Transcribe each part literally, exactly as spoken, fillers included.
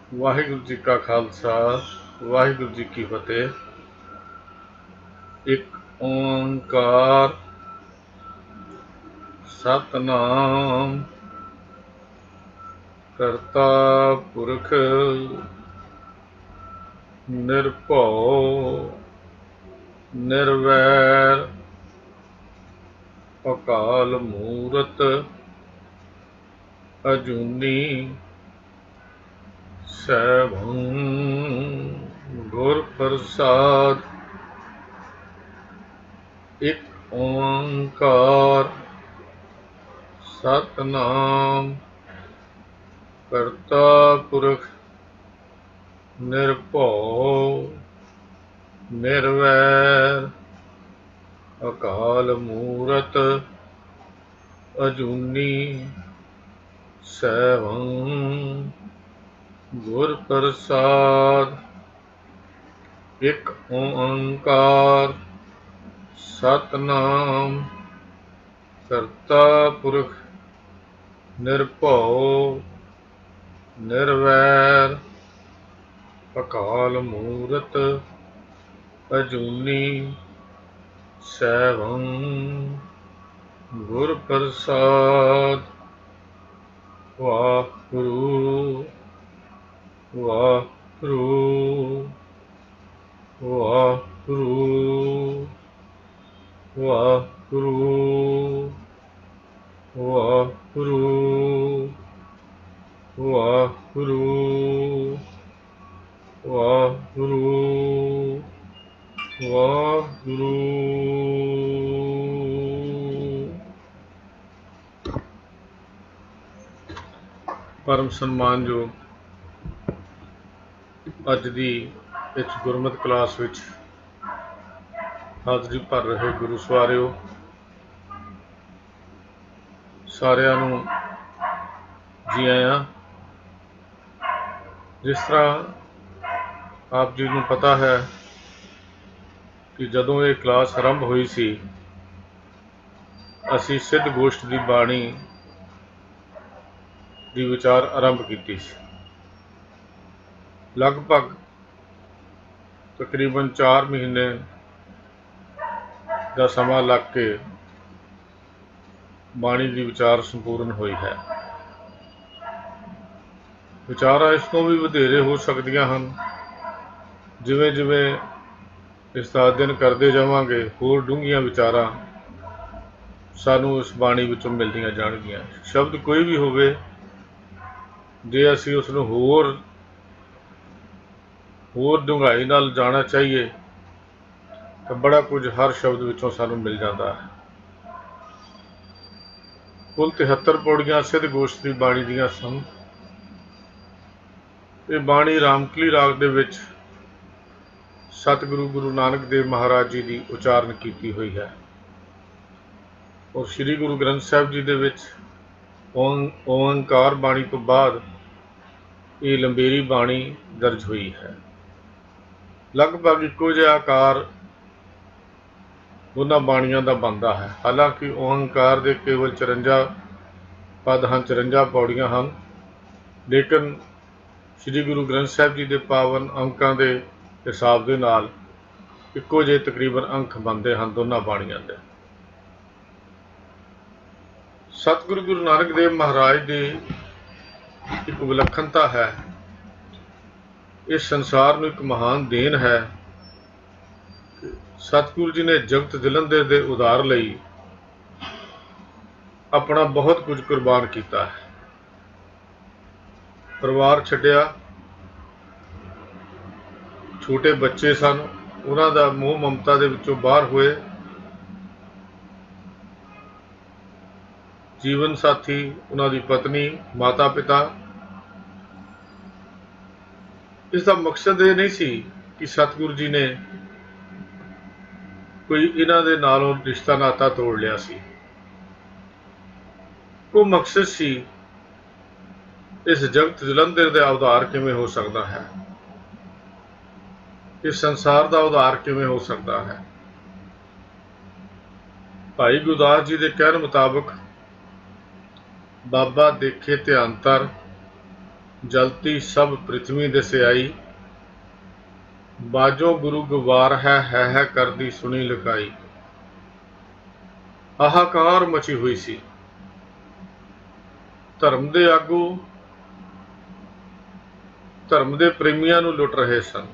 ਵਾਹਿਗੁਰੂ ਜੀ ਕਾ ਖਾਲਸਾ ਵਾਹਿਗੁਰੂ ਜੀ ਕੀ ਫਤਿਹ। ਇੱਕ ਓੰਕਾਰ ਸਤਨਾਮ ਕਰਤਾ ਪੁਰਖ ਨਿਰਭਉ ਨਿਰਵੈਰ ਅਕਾਲ ਮੂਰਤ ਅਜੂਨੀ ਸੈਭੰ ਗੁਰ ਪ੍ਰਸਾਦ। ਇੱਕ ਓੰਕਾਰ ਸਤਨਾਮ ਕਰਤਾ ਪੁਰਖ ਨਿਰਭਉ ਨਿਰਵੈਰ ਅਕਾਲ ਮੂਰਤ ਅਜੂਨੀ ਸੈਭੰ ਗੁਰ ਪ੍ਰਸਾਦ। ਇੱਕ ਓੰਕਾਰ ਸਤਨਾਮ ਕਰਤਾ ਪੁਰਖ ਨਿਰਭਉ ਨਿਰਵੈਰ ਅਕਾਲ ਮੂਰਤ ਅਜੂਨੀ ਸੈਭੰ ਗੁਰ ਪ੍ਰਸਾਦ। ਵਾਹਿਗੁਰੂ ਵਾਹਿਗੁਰੂ ਵਾਹਿਗੁਰੂ ਵਾਹਿਗੁਰੂ ਵਾਹਿਗੁਰੂ ਵਾਹਿਗੁਰੂ ਵਾਹਿਗੁਰੂ ਵਾਹਿਗੁਰੂ। ਪਰਮ ਸਨਮਾਨਯੋਗ ਅੱਜ ਦੀ ਇਸ ਗੁਰਮਤਿ ਕਲਾਸ ਵਿੱਚ ਹਾਜ਼ਰੀ ਭਰ ਰਹੇ ਗੁਰੂ ਸਵਾਰਿਓ, ਸਾਰਿਆਂ ਨੂੰ ਜੀ ਆਇਆਂ। ਜਿਸ ਤਰ੍ਹਾਂ ਆਪ ਜੀ ਨੂੰ ਪਤਾ ਹੈ ਕਿ ਜਦੋਂ ਇਹ ਕਲਾਸ ਆਰੰਭ ਹੋਈ ਸੀ, ਅਸੀਂ ਸਿੱਧ ਗੋਸ਼ਟ ਦੀ ਬਾਣੀ ਦੀ ਵਿਚਾਰ ਆਰੰਭ ਕੀਤੀ ਸੀ। ਲਗਭਗ ਤਕਰੀਬਨ ਚਾਰ ਮਹੀਨੇ ਦਾ ਸਮਾਂ ਲੱਗ ਕੇ ਬਾਣੀ ਦੀ ਵਿਚਾਰ ਸੰਪੂਰਨ ਹੋਈ ਹੈ। ਵਿਚਾਰਾਂ ਇਸ ਤੋਂ ਵੀ ਵਧੇਰੇ ਹੋ ਸਕਦੀਆਂ ਹਨ। ਜਿਵੇਂ ਜਿਵੇਂ ਇਸ ਦਾ ਅਧਿਐਨ ਕਰਦੇ ਜਾਵਾਂਗੇ, ਹੋਰ ਡੂੰਘੀਆਂ ਵਿਚਾਰਾਂ ਸਾਨੂੰ ਇਸ ਬਾਣੀ ਵਿੱਚੋਂ ਮਿਲਦੀਆਂ ਜਾਣਗੀਆਂ। ਸ਼ਬਦ ਕੋਈ ਵੀ ਹੋਵੇ, ਜੇ ਅਸੀਂ ਉਸ ਨੂੰ ਹੋਰ ਹੋਰ ਡੂੰਘਾਈ ਨਾਲ ਜਾਣਨਾ ਚਾਹੀਏ ਤਾਂ ਬੜਾ ਕੁਝ ਹਰ ਸ਼ਬਦ ਵਿੱਚੋਂ ਸਾਨੂੰ ਮਿਲ ਜਾਂਦਾ ਹੈ। ਕੁੱਲ ਤਿਹੱਤਰ ਪੌੜੀਆਂ ਸਿੱਧ ਗੋਸ਼ਟ ਦੀ ਬਾਣੀ ਦੀਆਂ ਸਨ। ਇਹ ਬਾਣੀ ਰਾਮਕਲੀ ਰਾਗ ਦੇ ਵਿੱਚ ਸਤਿਗੁਰੂ ਗੁਰੂ ਨਾਨਕ ਦੇਵ ਮਹਾਰਾਜ ਜੀ ਦੀ ਉਚਾਰਨ ਕੀਤੀ ਹੋਈ ਹੈ ਔਰ ਸ੍ਰੀ ਗੁਰੂ ਗ੍ਰੰਥ ਸਾਹਿਬ ਜੀ ਦੇ ਵਿੱਚ ਓੰ ਓੰਕਾਰ ਬਾਣੀ ਤੋਂ ਬਾਅਦ ਇਹ ਲੰਬੇਰੀ ਬਾਣੀ ਦਰਜ ਹੋਈ ਹੈ। ਲਗਭਗ ਇੱਕੋ ਜਿਹਾ ਆਕਾਰ ਦੋਨਾਂ ਬਾਣੀਆਂ ਦਾ ਬਣਦਾ ਹੈ। ਹਾਲਾਂਕਿ ਓੰਕਾਰ ਦੇ ਕੇਵਲ ਚੁਰੰਜਾ ਪਦ ਹਨ, ਚੁਰੰਜਾ ਪੌੜੀਆਂ ਹਨ, ਲੇਕਿਨ ਸ੍ਰੀ ਗੁਰੂ ਗ੍ਰੰਥ ਸਾਹਿਬ ਜੀ ਦੇ ਪਾਵਨ ਅੰਕਾਂ ਦੇ ਹਿਸਾਬ ਦੇ ਨਾਲ ਇੱਕੋ ਜਿਹੇ ਤਕਰੀਬਨ ਅੰਕ ਬਣਦੇ ਹਨ ਦੋਨਾਂ ਬਾਣੀਆਂ ਦੇ। ਸਤਿਗੁਰੂ ਗੁਰੂ ਨਾਨਕ ਦੇਵ ਮਹਾਰਾਜ ਦੀ ਇੱਕ ਵਿਲੱਖਣਤਾ ਹੈ, ਇਸ ਸੰਸਾਰ ਨੂੰ ਇੱਕ ਮਹਾਨ ਦੇਣ ਹੈ। ਸਤਿਗੁਰੂ ਜੀ ਨੇ ਜਗਤ ਜਲੰਧਰ ਦੇ ਉਧਾਰ ਲਈ ਆਪਣਾ ਬਹੁਤ ਕੁਝ ਕੁਰਬਾਨ ਕੀਤਾ ਹੈ। ਪਰਿਵਾਰ ਛੱਡਿਆ, ਛੋਟੇ ਬੱਚੇ ਸਨ, ਉਹਨਾਂ ਦਾ ਮੋਹ ਮਮਤਾ ਦੇ ਵਿੱਚੋਂ ਬਾਹਰ ਹੋਏ, ਜੀਵਨ ਸਾਥੀ, ਉਹਨਾਂ ਦੀ ਪਤਨੀ, ਮਾਤਾ ਪਿਤਾ। ਇਸ ਦਾ ਮਕਸਦ ਇਹ ਨਹੀਂ ਸੀ ਕਿ ਸਤਿਗੁਰੂ ਜੀ ਨੇ ਕੋਈ ਇਹਨਾਂ ਦੇ ਨਾਲੋਂ ਰਿਸ਼ਤਾ ਨਾਤਾ ਤੋੜ ਲਿਆ ਸੀ। ਉਹ ਮਕਸਦ ਸੀ ਇਸ ਜਗਤ ਜਲੰਧਰ ਦਾ ਉਧਾਰ ਕਿਵੇਂ ਹੋ ਸਕਦਾ ਹੈ, ਇਸ ਸੰਸਾਰ ਦਾ ਉਧਾਰ ਕਿਵੇਂ ਹੋ ਸਕਦਾ ਹੈ। ਭਾਈ ਗੁਰਦਾਸ ਜੀ ਦੇ ਕਹਿਣ ਮੁਤਾਬਕ ਬਾਬਾ ਦੇਖੇ ਧਿਆਨ ਧਰ, जलती सब पृथ्वी दिसे आई, बाजो गुरु गवार है है है कर दी सुनी लुकाई। हाहाकार मची हुई सी। धर्म दे आगू धर्म दे प्रेमियां नूं लुट रहे सन।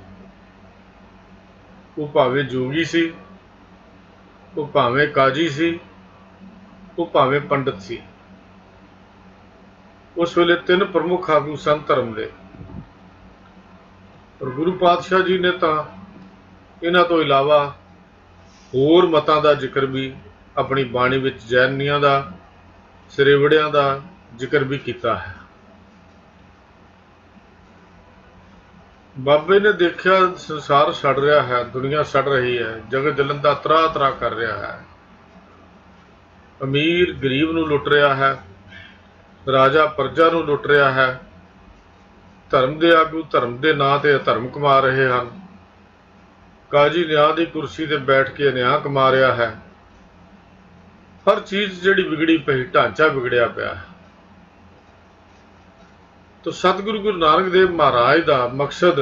वो भावें जोगी सी, वो भावें काजी सी, वो भावें पंडित सी। उस वेले तीन प्रमुख आगू सन धर्म दे, पर गुरु पातशाह जी ने तो इन्हां तो इलावा होर मतां दा जिक्र भी अपनी बाणी विच जैनियां दा, सरेवड़ियां दा जिक्र भी किया है। बाबे ने देखा संसार सड़ रहा है, दुनिया सड़ रही है, जगत जलन का तरा तरा कर रहा है, अमीर गरीब नूं लुट रहा है, राजा प्रजा नूं लुट रहा है, धर्म के आगू धर्म के नां ते धर्म कमा रहे हैं, काजी न्याय की कुर्सी ते बैठ के न्याय कमा रहा है। हर चीज़ जिहड़ी बिगड़ी पई, ढांचा बिगड़िया पिया है। तो सतगुरु गुरु नानक देव महाराज का मकसद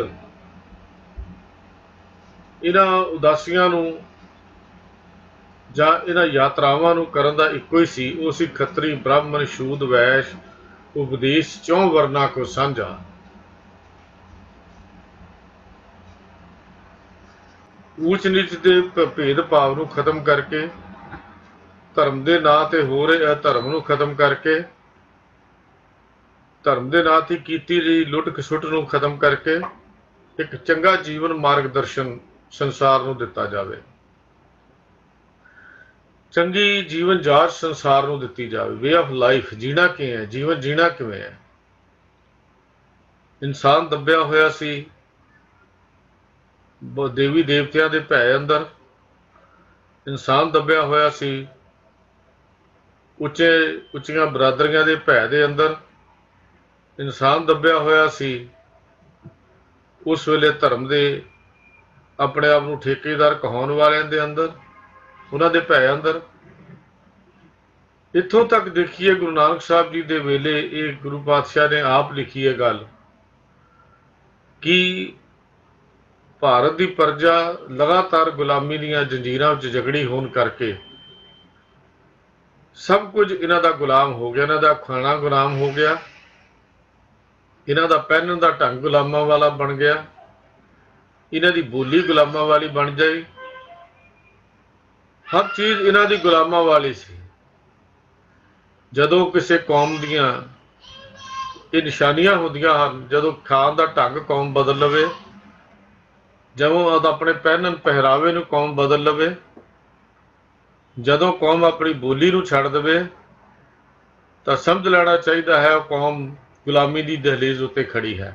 इन्हां उदासियां नूं जां इन्हां यात्रावां नूं करन दा इक्को ही सी, वो सी खत्तरी ब्राह्मण शूद वैश उपदेश चौं वर्ना को साझा। ऊच नीच के भेदभाव नूं खत्म करके, धर्म के नां ते हो रहे अधर्म नूं खत्म करके, धर्म के नां ते कीती गई लुट खसुट नूं खत्म करके एक चंगा जीवन मार्गदर्शन संसार नूं दिता जावे, चंगी जीवन जाच संसार नूं दिती जावे। वे ऑफ लाइफ जीना किवें है, जीवन जीना किवें है। इंसान दबिया होया सी देवी देवतियां दे भै अंदर, इंसान दबिया होया सी उच्चे उच्चियां बरादरियां दे भै दे अंदर, इंसान दबिया होया सी उस वेले धर्म दे अपने आप नूं ठेकेदार कहाउण वालियां दे अंदर, उन्हां दे भै अंदर। इत्थों तक देखिए गुरु नानक साहब जी दे वेले ये गुरु पातशाह ने आप लिखी है गल कि भारत की प्रजा लगातार गुलामी दीयां जंजीरां विच जकड़ी होण करके सब कुछ इन्हां दा गुलाम हो गया, इन्हां दा खाना गुलाम हो गया, इन्हां दा पहनण दा ढंग गुलामां वाला बन गया, इन्हां दी बोली गुलामां वाली बन जाई, हर चीज़ इन्हां दी गुलामां वाली सी। जदों किसी कौम दियां ये निशानियां होंदियां हन, जदों खाण दा ढंग कौम बदल लवे, जदों अपने पहनण पहरावे नूं कौम बदल लवे, जदों कौम अपनी बोली नूं छड्ड देवे, तां समझ लेना चाहिए है कौम गुलामी की दहलीज उत्ते खड़ी है।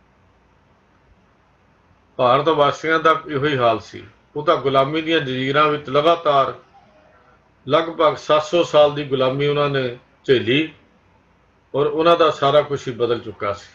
भारत वासियों का इहो ही हाल सी, वो तो गुलामी दी जंजीरां विच लगातार लगभग सात सौ साल की गुलामी उन्होंने झेली और उन्हों का सारा कुछ ही बदल चुका सी।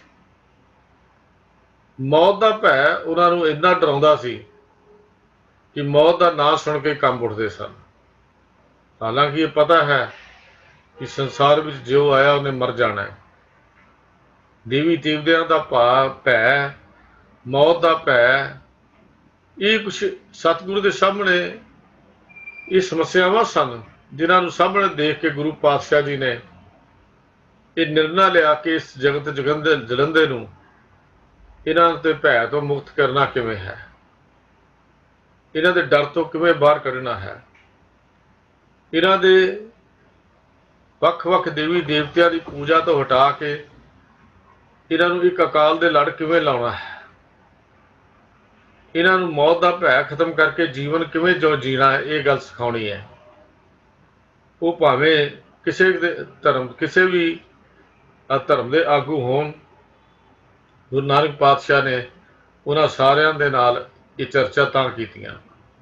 मौत का भै उन्होंने इन्ना डराउंदा सी कि मौत का नाम सुन के कंब उठते सन। हालांकि ये पता है कि संसार में जो आया उन्हें मर जाना है। देवी देवतियां का भा भै, मौत का भै, ये कुछ सतगुरु के सामने ये समस्यावां सन जिन्होंने सामने देख के गुरु पातशाह जी ने ये निर्णय लिया कि इस जगत जगंदे जलंदे नूं इन्हां दे भै तो मुक्त करना किवें है, इन्हां दे डर तो किवें बाहर कढ़ना है, इन्हां दे वख-वख देवी देवतियां की पूजा तो हटा के इन्हां नूं एक अकाल दे लड़ किवें लाउणा है, इन्हां नूं मौत का भै खत्म करके जीवन किवें जो जीना है, ये गल सिखाउणी है। वो भावें किसी धर्म किसी भी धर्म के आगू होण, गुरु नानक पातशाह ने उन्हां सारियां दे नाल ये चर्चा तां कीतियां।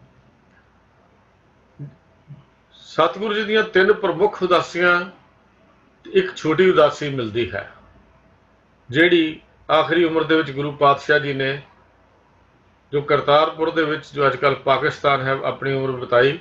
सतगुरु जी दीयां तीन प्रमुख उदासियां, एक छोटी उदासी मिलती है जिहड़ी आखिरी उम्र दे विच गुरु पातशाह जी ने जो करतारपुर दे विच जो अजकल पाकिस्तान है अपनी उम्र बिताई,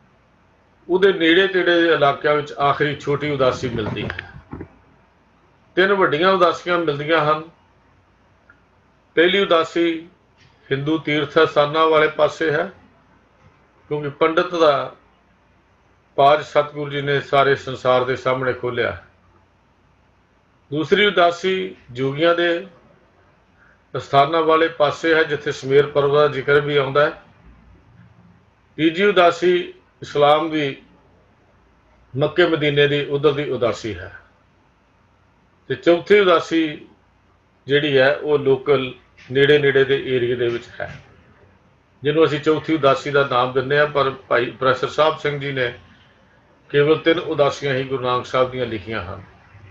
उहदे नेड़े तेड़े इलाकों में आखिरी छोटी उदासी मिलती है। तीन वड्डियां उदासियां मिलदियां हन। पहली उदासी हिंदू तीर्थ स्थानां वाले पासे है, क्योंकि पंडित का पाज सतगुरु जी ने सारे संसार के सामने खोलिया। दूसरी उदासी जोगियां दे स्थानां वाले पासे है, जिथे समेर पर्वत का जिक्र भी आउंदा है। तीजी उदासी इस्लाम की मक्के मदीने की उधर की उदासी है। ते चौथी उदासी जिहड़ी है वो लोकल नेड़े नेड़े के एरिए दे विच है, जिन्हों असीं चौथी उदासी का नाम दिंदे हां। पर भाई प्रोफैसर साहब सिंह जी ने केवल तीन उदासियां ही गुरु नानक साहब दीयां लिखियां हन।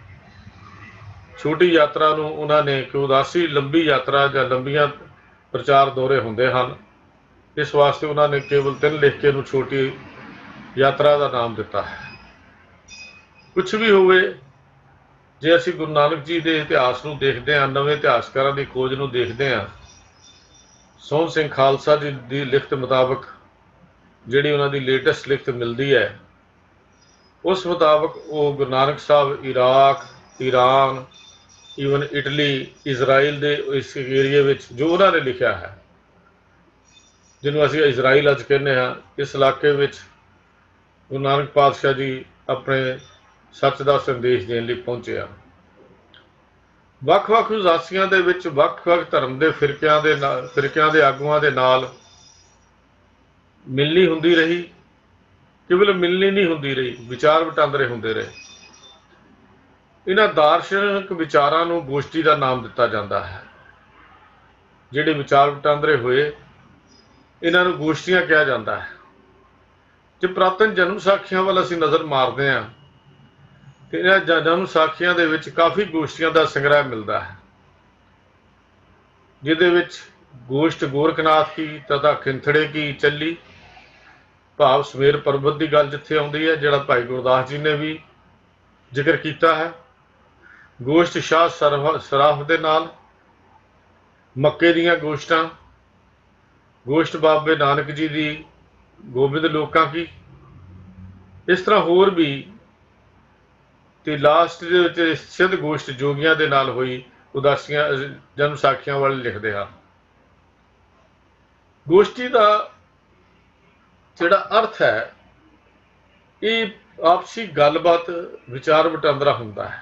छोटी यात्रा नूं उन्होंने कि उदासी लंबी यात्रा जां लंबियां प्रचार दौरे हुंदे हन, इस वास्ते उन्होंने केवल तीन लिख के नूं छोटी यात्रा का नाम दिता है। कुछ भी होवे, जे असीं गुरु नानक जी के इतिहास नूं देखते हैं, नवे इतिहासकारां की खोज नूं देखते हैं, सोहन सिंह खालसा जी की लिखत मुताबक जिहड़ी उन्हां दी लेटेस्ट लिखत मिलती है, उस मुताबक वो गुरु नानक साहब Iraq, Iran, even Italy, Israel के इस एरिए में जो उन्होंने लिखा है, जिन्हों असीं इजराइल अज कहने हाँ, इस इलाके में गुरु नानक पातशाह जी अपने सच का संदेश देने लई पहुंचे हैं। ਵੱਖ-ਵੱਖ ਉਦਾਸੀਆਂ ਦੇ ਵਿੱਚ ਵੱਖ-ਵੱਖ ਧਰਮ ਦੇ ਫਿਰਕਿਆਂ ਦੇ ਨਾਲ ਫਿਰਕਿਆਂ ਦੇ ਆਗੂਆਂ ਦੇ ਨਾਲ ਮਿਲਣੀ ਹੁੰਦੀ ਰਹੀ। केवल मिलनी नहीं होंदी रही, विचार वटांदरे होंदे रहे। इन्हां दार्शनिक विचारां नूं गोष्ठी का नाम दिता जाता है। जिहड़े विचार वटांदरे होए इन्हां नूं गोष्ठियां कहा जाता है। जे पुरातन जन्म साखियां वाल असीं नज़र मारदे हां तो इन्हां जन्म साखियां दे विच काफ़ी गोष्ठियां का संग्रह मिलता है, जिहदे विच गोष्ठ गोरखनाथ की तथा खिंथड़े की चली, भाव समेर पर्वत की गल जिथे आउंदी है, जिहड़ा भाई गुरदास जी ने भी जिक्र किया है। गोष्ठ शाह सरफ सराफ दे नाल, मक्के दीयां गोष्ठां, गोष्ठ बाबे नानक जी की गोबिंद लोकां की, इस तरह होर भी ते लास्ट दे विच सिद्ध गोष्ठ जोगियां दे नाल होई उदासियां जन्म साखियां वाले लिखते हैं। गोष्ठी का जिहड़ा अर्थ है ये आपसी गलबात विचार वटांदरा हुंदा है,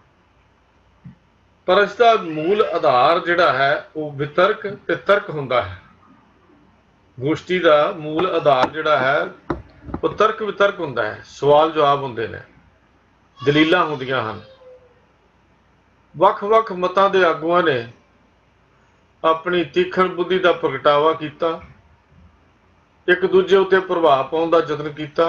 पर इसका मूल आधार जिहड़ा है वो वितर्क ते तर्क हुंदा है। गोष्ठी का मूल आधार जिहड़ा है वो तर्क वितर्क हुंदा है, सवाल जवाब हुंदे ने, दलीलां हुंदियां हन। वख-वख मतां दे आगूआं ने अपनी तीखण बुद्धि का प्रगटावा किया, एक दूजे उत्ते प्रभाव पाउण दा यतन किया।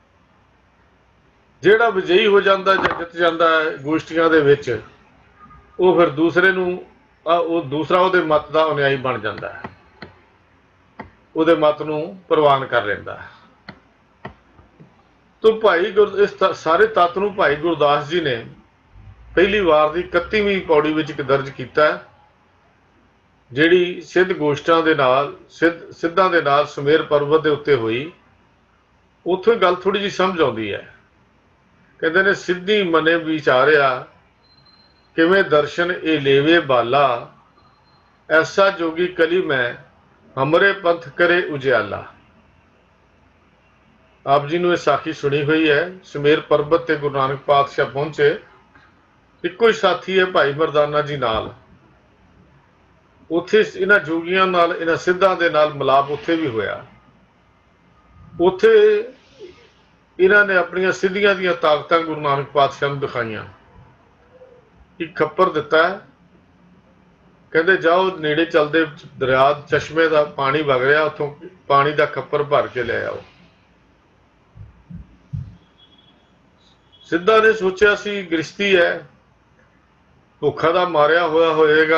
जिहड़ा विजयी हो जाता जां जित जाता है गोष्ठियां दे विच, वो फिर दूसरे नूं वो दूसरा उहदे मत का अनुयायी बन जाता है, उहदे मत नूं प्रवान कर लैंदा है। तो भाई गुर इस सारे तत्त नूं भाई गुरदास जी ने पहली वार की इकतीवीं पौड़ी विच दर्ज किया, जिहड़ी सिद्ध गोष्ठां दे नाल सिद्ध सिद्धां दे नाल समेर पर्वत के उत्ते हुई। उत्थों गल थोड़ी जी समझ आउंदी है। कहते ने सिद्धि मने विचारिया, किवें दर्शन ए लेवे बाला, ऐसा जोगी कली में हमरे पंथ करे उजियाला। आप जी ने साखी सुनी हुई है। समेर पर्वत ते गुरु नानक पातशाह पहुंचे, इक्को ही साथी है भाई मरदाना जी नाल। उत्थे इन्हां जोगियां नाल इन्हां सिद्धां दे नाल मिलाप उत्थे भी होया। उत्थे इन्हां ने अपनियां सिद्धियां दीयां ताकतां गुरु नानक पातशाह नूं दिखाईयां। एक खप्पर दिता है, कहते जाओ नेड़े चलते दरिया चश्मे का पानी वग रहा, उत्थों पानी का खप्पर भर के ले आओ। सिद्धा ने सोचा सी गृहस्थी है, भुखा दा मारिया होया होएगा,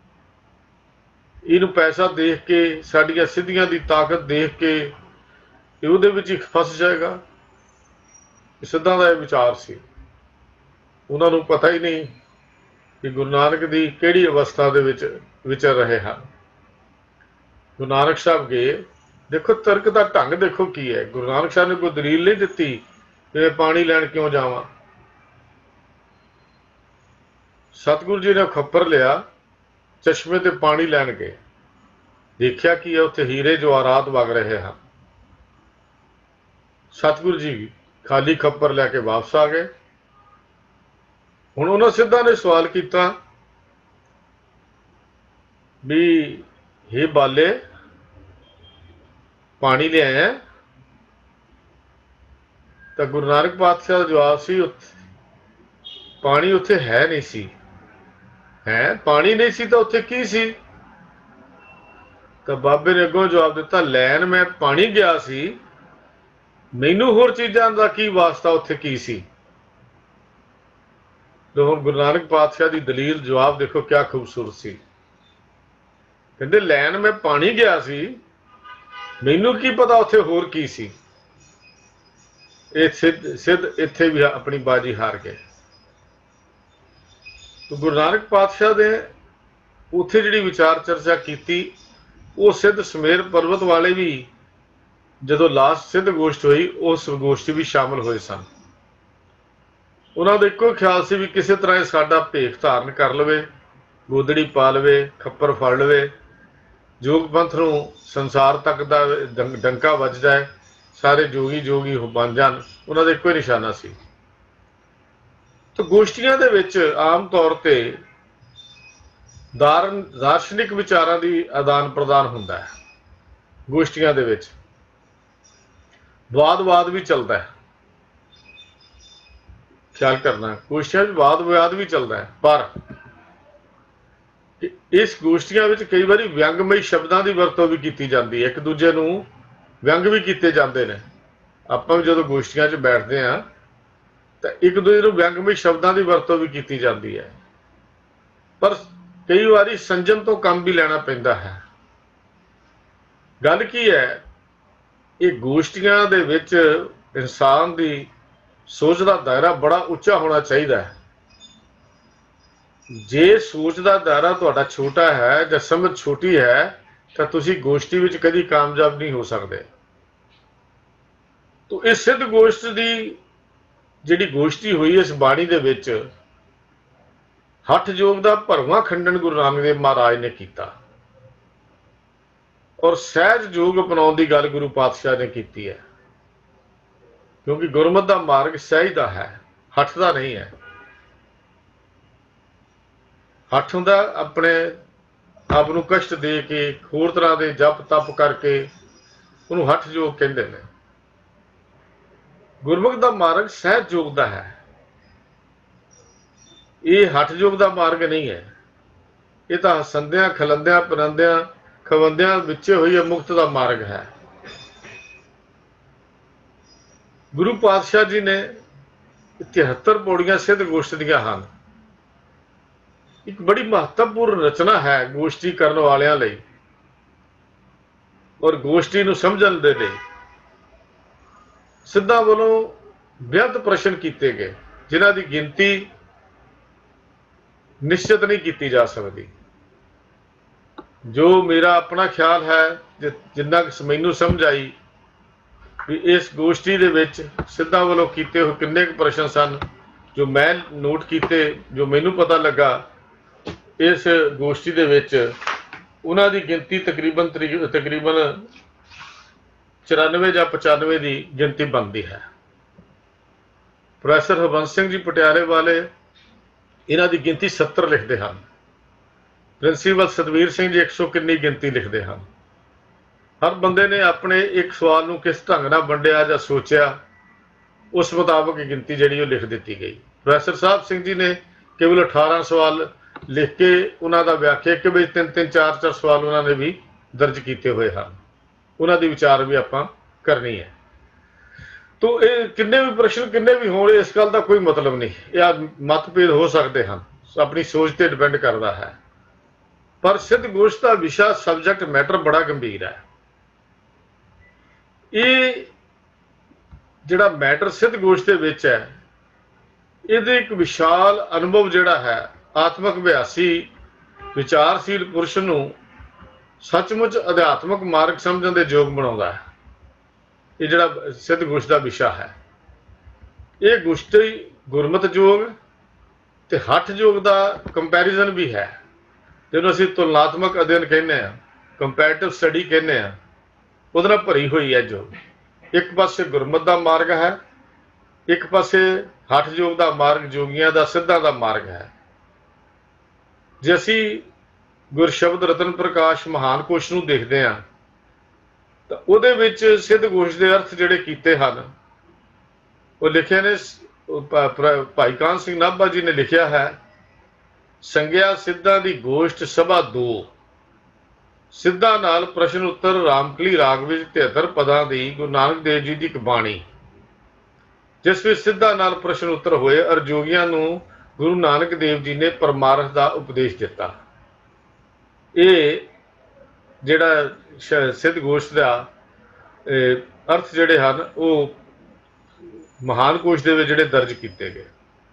इनू पैसा देख के साडियां सिद्धियां दी ताकत देख के उहदे विच ही फस जाएगा। सिद्धा दा विचार सी। उन्हां नूं पता ही नहीं कि गुरु नानक दी किहड़ी अवस्था दे विच विचर रहे हैं। गुरु नानक साहब गए, देखो तर्क का ढंग देखो की है। गुरु नानक साहब ने कोई दलील नहीं दिती कि मैं पानी लैण क्यों जावां। सतगुरु जी ने खप्पर लिया, चश्मे ते पानी लैन गए, देखिया कि उत्थे हीरे जवाहरात वग रहे हैं। सतगुरु जी खाली खप्पर लैके वापस आ गए। हुण उन्हां सिद्धां ने सवाल किया भी हे बाले पानी ले आया? तो गुरु नानक पातशाह का जवाब सी पानी उत्थे है नहीं सी। है पानी नहीं सी तो उत्थे की सी? तो बाबे ने अगों जवाब दिता, लैन मैं पानी गया सी, मैनू होर चीज़ां दा की वास्ता, उत्थे की सी? तो हुण गुरु नानक पातशाह की दलील जवाब देखो क्या खूबसूरत सी। कहते लैन मैं पानी गया सी, मैनू की पता उत्थे होर की सी। ये सिद्ध सिद्ध इत्थे भी अपनी बाजी हार गए। तो गुरु नानक पातशाह ने उत्थे जिहड़ी विचार चर्चा की, वो सिद्ध सुमेर पर्वत वाले भी जदों लास्ट सिद्ध गोष्ठ हुई उस गोष्ठी भी शामिल हुए सन। उन्होंने एको ख्याल से भी किसी तरह साडा भेख धारण कर लवे, गोदड़ी पा लवे, खप्पर फड़ लवे, जोग पंथ नूं संसार तक दा डंका वज जाए, सारे जोगी जोगी बन जान, उन्होंने एको ही निशाना सी। तो गोष्ठियां दे विच आम तौर पर दारन दार्शनिक विचारां दी आदान प्रदान हुंदा है। गोष्ठियां दे विच वाद वाद भी चलता है, ख्याल करना, गोष्ठियां में वाद विवाद भी चलता है, पर इस गोष्ठियां में कई बार व्यंगमई शब्दों की वरतों भी की जाती है, एक दूजे नूं व्यंग भी किए जाते हैं। आपां भी जो गोष्ठियां च बैठते हैं तो एक दूजे नूं व्यंगमई शब्दों की वरतों भी की जाती है, पर कई बार संजम तो काम भी लेना पैंदा है। गल की है, ये गोष्ठियां दे विच इंसान की सोच का दायरा बड़ा उच्चा होना चाहिए है। जे सोच का दायरा तुहाडा छोटा है या समझ छोटी है तो तुसी गोष्ठी विच कभी कामयाब नहीं हो सकते। तो इस सिद्ध गोष्ठ की जिहड़ी गोष्ठी हुई इस बाणी दे विच हठ योग का भरवां खंडन गुरु नानक देव महाराज ने किया और सहज योग अपनाउण की गल गुरु पातशाह ने की है, क्योंकि गुरमत का मार्ग सहज का है, हठ का नहीं है। हठ हुंदा अपने आप नूं कष्ट दे के होर तरह के जप तप करके उन्होंने हठ योग कहते हैं। गुरमुख का मार्ग सहज योग का है, ये हठ योग का मार्ग नहीं है। ये तो हसंदियां खलंदियां परांदियां खवंदियां विचे हुई मुक्त का मार्ग है। गुरु पातशाह जी ने तिहत्तर पौड़ियां सिद्ध गोष्ठ दियां हैं। एक बड़ी महत्वपूर्ण रचना है गोष्ठी करने वालियां लई और गोष्ठी नूं समझण दे लई। सिद्धां वालों बेअंत प्रश्न किए गए जिन्हां दी गिनती निश्चित नहीं की जा सकती। जो मेरा अपना ख्याल है, जिन्ना मैनूं समझ आई भी इस गोष्ठी दे विच सिद्धां वालों कीते हुए किन्ने प्रश्न सन जो मैं नोट किए, जो मैनूं पता लगा इस गोष्ठी दे विच उन्हां दी गिनती तकरीबन तकरीबन चौरानवे या पचानवे की गिनती बनती है। प्रोफैसर हरबंस सिंह जी पटियाले वाले इन्हां दी गिनती सत्तर लिखते हैं। प्रिंसीपल सतवीर सिंह जी एक सौ किन्नी गिनती लिखते हैं। हर बंदे ने अपने एक सवाल नूं किस ढंग नाल वंडिया जां सोचिया उस मुताबिक गिनती जिहड़ी लिख दी गई। प्रोफैसर साहब सिंह जी ने केवल अठारह सवाल लिख के उन्हों का व्याख्या कि बई तीन तीन चार चार सवाल उन्होंने भी दर्ज किए हुए हैं, उन्होंने विचार भी आपां करनी है। तो ये किन्ने भी प्रश्न किन्ने भी हो, इस गल का कोई मतलब नहीं, या मतभेद हो सकते हैं, अपनी सोच पर डिपेंड करता है। पर सिद्ध गोष्ठ का विषय सबजैक्ट मैटर बड़ा गंभीर है। ये जिहड़ा मैटर सिद्ध गोष्ठ के विच है, ये एक विशाल अनुभव जिहड़ा है आत्मक अभ्यासी विचारशील पुरुष नूं सचमुच अध्यात्मक मार्ग समझण दे योग बनाउंदा है। ये जिहड़ा सिद्ध गोष्ठ का विषय है, ये गोष्ठी गुरमत योग ਤੇ ਹੱਠ ਯੋਗ ਦਾ ਕੰਪੈਰੀਜ਼ਨ ਵੀ ਹੈ, ਜਿਹਨੂੰ ਅਸੀਂ ਤੁਲਨਾਤਮਕ ਅਧਿਐਨ ਕਹਿੰਦੇ ਹਾਂ, ਕੰਪੈਰੀਟਿਵ ਸਟੱਡੀ ਕਹਿੰਦੇ ਹਾਂ, ਉਹਦੇ ਨਾਲ ਭਰੀ ਹੋਈ ਹੈ। ਜੋ ਇੱਕ ਪਾਸੇ ਗੁਰਮਤਿ ਦਾ ਮਾਰਗ ਹੈ, ਇੱਕ ਪਾਸੇ ਹੱਠ ਯੋਗ ਦਾ ਮਾਰਗ, ਯੋਗੀਆਂ ਦਾ ਸਿੱਧਾਂ ਦਾ ਮਾਰਗ ਹੈ। ਜੇ ਅਸੀਂ ਗੁਰਸ਼ਬਦ ਰਤਨ ਪ੍ਰਕਾਸ਼ ਮਹਾਨ ਕੋਸ਼ ਨੂੰ ਦੇਖਦੇ ਹਾਂ ਤਾਂ ਉਹਦੇ ਵਿੱਚ ਸਿੱਧ ਗੋਸ਼ ਦੇ ਅਰਥ ਜਿਹੜੇ ਕੀਤੇ ਹਨ ਉਹ ਲਿਖੇ ਨੇ। ਭਾਈ ਕਾਹਨ ਸਿੰਘ ਨਾਭਾ ਜੀ ਨੇ ਲਿਖਿਆ ਹੈ, ਸੰਗਿਆ ਸਿੱਧਾਂ ਦੀ ਗੋਸ਼ਟ ਸਭਾ ਦੋ, ਸਿੱਧਾਂ ਨਾਲ ਪ੍ਰਸ਼ਨ ਉੱਤਰ ਰਾਮਕਲੀ ਰਾਗ ਵਿੱਚ ਤਿਹੱਤਰ ਪਦਾਂ ਦੀ ਗੁਰੂ ਨਾਨਕ ਦੇਵ ਜੀ ਦੀ ਇੱਕ ਬਾਣੀ, ਜਿਸ ਵਿੱਚ ਸਿੱਧਾਂ ਨਾਲ ਪ੍ਰਸ਼ਨ ਉੱਤਰ ਹੋਏ ਔਰ ਜੋਗੀਆਂ ਨੂੰ ਗੁਰੂ ਨਾਨਕ ਦੇਵ ਜੀ ਨੇ ਪਰਮਾਰਥ ਦਾ ਉਪਦੇਸ਼ ਦਿੱਤਾ। ਇਹ ਜਿਹੜਾ ਸਿੱਧ ਗੋਸ਼ਟ ਦਾ ਅਰਥ ਜਿਹੜੇ ਹਨ ਉਹ ਮਹਾਨ ਕੋਸ਼ ਦੇ ਵਿੱਚ ਜਿਹੜੇ ਦਰਜ ਕੀਤੇ ਗਏ।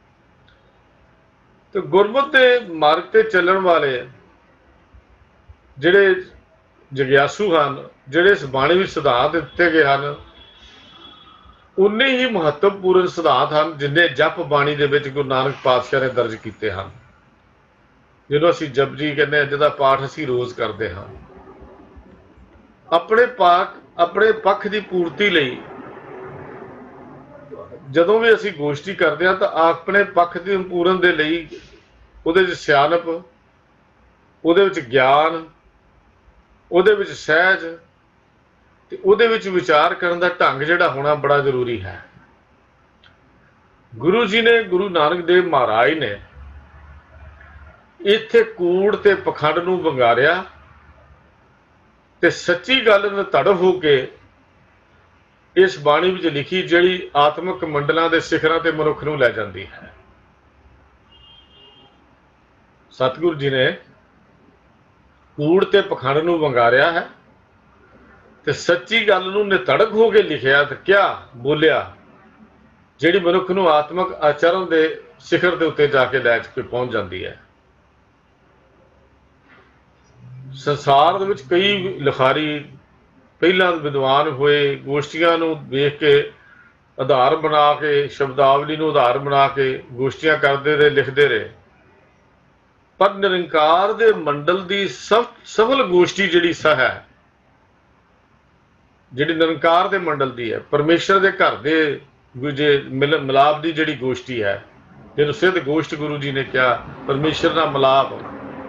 ਤੇ ਗੁਰਮਤਿ ਦੇ ਮਾਰਗ ਤੇ ਚੱਲਣ ਵਾਲੇ ਜਿਹੜੇ ਜਗਿਆਸੂ ਹਨ, ਜਿਹੜੇ ਇਸ ਬਾਣੀ ਵਿੱਚ ਸਿਧਾਂਤ ਦਿੱਤੇ ਗਏ ਹਨ, ਉਨੇ ਹੀ ਮਹੱਤਵਪੂਰਨ ਸਿਧਾਂਤ ਹਨ ਜਿੰਨੇ ਜਪ ਬਾਣੀ ਦੇ ਵਿੱਚ ਗੁਰੂ ਨਾਨਕ ਪਾਤਸ਼ਾਹ ਨੇ ਦਰਜ ਕੀਤੇ ਹਨ, ਜਿਹਨੂੰ ਅਸੀਂ ਜਪਜੀ ਕਹਿੰਦੇ ਹਾਂ, ਜਿਹਦਾ ਪਾਠ ਅਸੀਂ ਰੋਜ਼ ਕਰਦੇ ਹਾਂ। ਆਪਣੇ ਪਾਕ ਆਪਣੇ ਪੱਖ ਦੀ ਪੂਰਤੀ ਲਈ ਜਦੋਂ ਵੀ ਅਸੀਂ ਗੋਸ਼ਟੀ ਕਰਦੇ ਹਾਂ ਤਾਂ ਆਪਣੇ ਪੱਖ ਦੀ ਪੂਰਨ ਦੇ ਲਈ ਉਹਦੇ ਵਿੱਚ ਸਿਆਣਪ, ਉਹਦੇ ਵਿੱਚ ਗਿਆਨ, ਉਹਦੇ ਵਿੱਚ ਸਹਿਜ ਤੇ ਉਹਦੇ ਵਿੱਚ ਵਿਚਾਰ ਕਰਨ ਦਾ ਢੰਗ ਜਿਹੜਾ ਹੋਣਾ ਬੜਾ ਜ਼ਰੂਰੀ ਹੈ। ਗੁਰੂ ਜੀ ਨੇ, ਗੁਰੂ ਨਾਨਕ ਦੇਵ ਮਹਾਰਾਜ ਨੇ ਇੱਥੇ ਕੂੜ ਤੇ ਪਖੰਡ ਨੂੰ ਵੰਗਾਰਿਆ ਤੇ ਸੱਚੀ ਗੱਲ ਨਿਤੜ ਹੋ ਕੇ ਇਸ ਬਾਣੀ ਵਿੱਚ ਲਿਖੀ, ਜਿਹੜੀ ਆਤਮਿਕ ਮੰਡਲਾਂ ਦੇ ਸਿਖਰਾਂ ਤੇ ਮਨੁੱਖ ਨੂੰ ਲੈ ਜਾਂਦੀ ਹੈ। ਸਤਿਗੁਰੂ ਜੀ ਨੇ ਕੂੜ ਤੇ ਪਖੰਡ ਨੂੰ ਵੰਗਾਰਿਆ ਹੈ ਤੇ ਸੱਚੀ ਗੱਲ ਨੂੰ ਨਿਤੜਕ ਹੋ ਕੇ ਲਿਖਿਆ ਤੇ ਕਿਆ ਬੋਲਿਆ, ਜਿਹੜੀ ਮਨੁੱਖ ਨੂੰ ਆਤਮਿਕ ਆਚਰਨ ਦੇ ਸਿਖਰ ਦੇ ਉੱਤੇ ਜਾ ਕੇ ਲੈ ਕੇ ਪਹੁੰਚ ਜਾਂਦੀ ਹੈ। ਸੰਸਾਰ ਦੇ ਵਿੱਚ ਕਈ ਲਿਖਾਰੀ ਪਹਿਲਾਂ ਵਿਦਵਾਨ ਹੋਏ, ਗੋਸ਼ਟੀਆਂ ਨੂੰ ਵੇਖ ਕੇ ਆਧਾਰ ਬਣਾ ਕੇ, ਸ਼ਬਦਾਵਲੀ ਨੂੰ ਆਧਾਰ ਬਣਾ ਕੇ ਗੋਸ਼ਟੀਆਂ ਕਰਦੇ ਰਹੇ, ਲਿਖਦੇ ਰਹੇ, ਪਰ ਨਿਰੰਕਾਰ ਦੇ ਮੰਡਲ ਦੀ ਸਫ ਸਫਲ ਗੋਸ਼ਟੀ ਜਿਹੜੀ ਸਹ ਹੈ, ਜਿਹੜੀ ਨਿਰੰਕਾਰ ਦੇ ਮੰਡਲ ਦੀ ਹੈ, ਪਰਮੇਸ਼ਰ ਦੇ ਘਰ ਦੇ ਜੇ ਮਿਲ ਮਿਲਾਪ ਦੀ ਜਿਹੜੀ ਗੋਸ਼ਟੀ ਹੈ, ਜਿਹਨੂੰ ਸਿੱਧ ਗੋਸ਼ਟ ਗੁਰੂ ਜੀ ਨੇ ਕਿਹਾ, ਪਰਮੇਸ਼ਰ ਨਾਲ ਮਿਲਾਪ,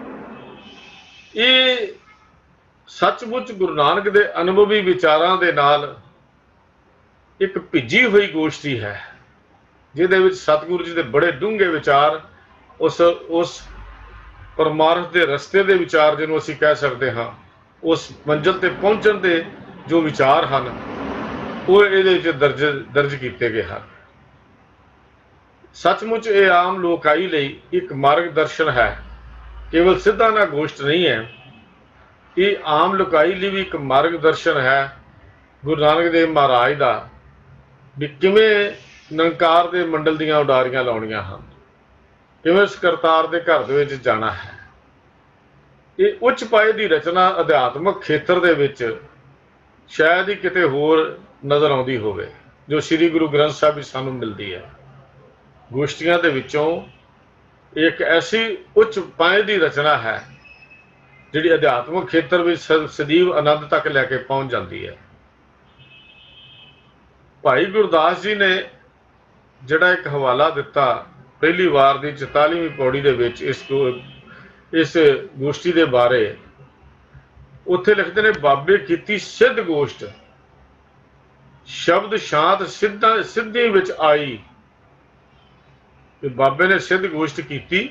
ਇਹ ਸੱਚਮੁੱਚ ਗੁਰੂ ਨਾਨਕ ਦੇ ਅਨੁਭਵੀ ਵਿਚਾਰਾਂ ਦੇ ਨਾਲ ਇੱਕ ਭਿੱਜੀ ਹੋਈ ਗੋਸ਼ਟੀ ਹੈ, ਜਿਹਦੇ ਵਿੱਚ ਸਤਿਗੁਰੂ ਜੀ ਦੇ ਬੜੇ ਡੂੰਘੇ ਵਿਚਾਰ, ਉਸ ਉਸ ਪਰਮਾਰਥ ਦੇ ਰਸਤੇ ਦੇ ਵਿਚਾਰ ਜਿਹਨੂੰ ਅਸੀਂ ਕਹਿ ਸਕਦੇ ਹਾਂ, ਉਸ ਮੰਜ਼ਿਲ ਤੇ ਪਹੁੰਚਣ ਦੇ ਜੋ ਵਿਚਾਰ ਹਨ ਉਹ ਇਹਦੇ ਵਿੱਚ ਦਰਜ ਦਰਜ ਕੀਤੇ ਗਏ ਹਨ। ਸੱਚਮੁੱਚ ਇਹ ਆਮ ਲੋਕਾਈ ਲਈ ਇੱਕ ਮਾਰਗਦਰਸ਼ਨ ਹੈ, ਕੇਵਲ ਸਿੱਧਾ ਨਾ ਗੋਸ਼ਟ ਨਹੀਂ ਹੈ, ਇਹ ਆਮ ਲੋਕਾਈ ਲਈ ਵੀ ਇੱਕ ਮਾਰਗਦਰਸ਼ਨ ਹੈ ਗੁਰੂ ਨਾਨਕ ਦੇਵ ਮਹਾਰਾਜ ਦਾ, ਵੀ ਕਿਵੇਂ ਨਿਰੰਕਾਰ ਦੇ ਮੰਡਲ ਦੀਆਂ ਉਡਾਰੀਆਂ ਲਾਉਣੀਆਂ ਹਨ, ਕਿਵੇਂ ਇਸ ਕਰਤਾਰ ਦੇ ਘਰ ਦੇ ਵਿੱਚ ਜਾਣਾ ਹੈ। ਇਹ ਉੱਚ ਪਾਏ ਦੀ ਰਚਨਾ ਅਧਿਆਤਮਕ ਖੇਤਰ ਦੇ ਵਿੱਚ ਸ਼ਾਇਦ ਹੀ ਕਿਤੇ ਹੋਰ ਨਜ਼ਰ ਆਉਂਦੀ ਹੋਵੇ, ਜੋ ਸ੍ਰੀ ਗੁਰੂ ਗ੍ਰੰਥ ਸਾਹਿਬ ਵਿੱਚ ਸਾਨੂੰ ਮਿਲਦੀ ਹੈ। ਗੋਸ਼ਟੀਆਂ ਦੇ ਵਿੱਚੋਂ ਇੱਕ ਐਸੀ ਉੱਚ ਪਾਏ ਦੀ ਰਚਨਾ ਹੈ ਜਿਹੜੀ ਅਧਿਆਤਮਕ ਖੇਤਰ ਵਿੱਚ ਸਦੀਵ ਆਨੰਦ ਤੱਕ ਲੈ ਕੇ ਪਹੁੰਚ ਜਾਂਦੀ ਹੈ। ਭਾਈ ਗੁਰਦਾਸ ਜੀ ਨੇ ਜਿਹੜਾ ਇੱਕ ਹਵਾਲਾ ਦਿੱਤਾ ਪਹਿਲੀ ਵਾਰ ਦੀ ਚੁਤਾਲੀਵੀਂ ਪੌੜੀ ਦੇ ਵਿੱਚ ਇਸ ਇਸ ਗੋਸ਼ਟੀ ਦੇ ਬਾਰੇ, ਉੱਥੇ ਲਿਖਦੇ ਨੇ, ਬਾਬੇ ਕੀਤੀ ਸਿੱਧ ਗੋਸ਼ਟ, ਸ਼ਬਦ ਸ਼ਾਂਤ ਸਿੱਧਾ ਸਿੱਧੀ ਵਿੱਚ ਆਈ। ਤੇ ਬਾਬੇ ਨੇ ਸਿੱਧ ਗੋਸ਼ਟ ਕੀਤੀ,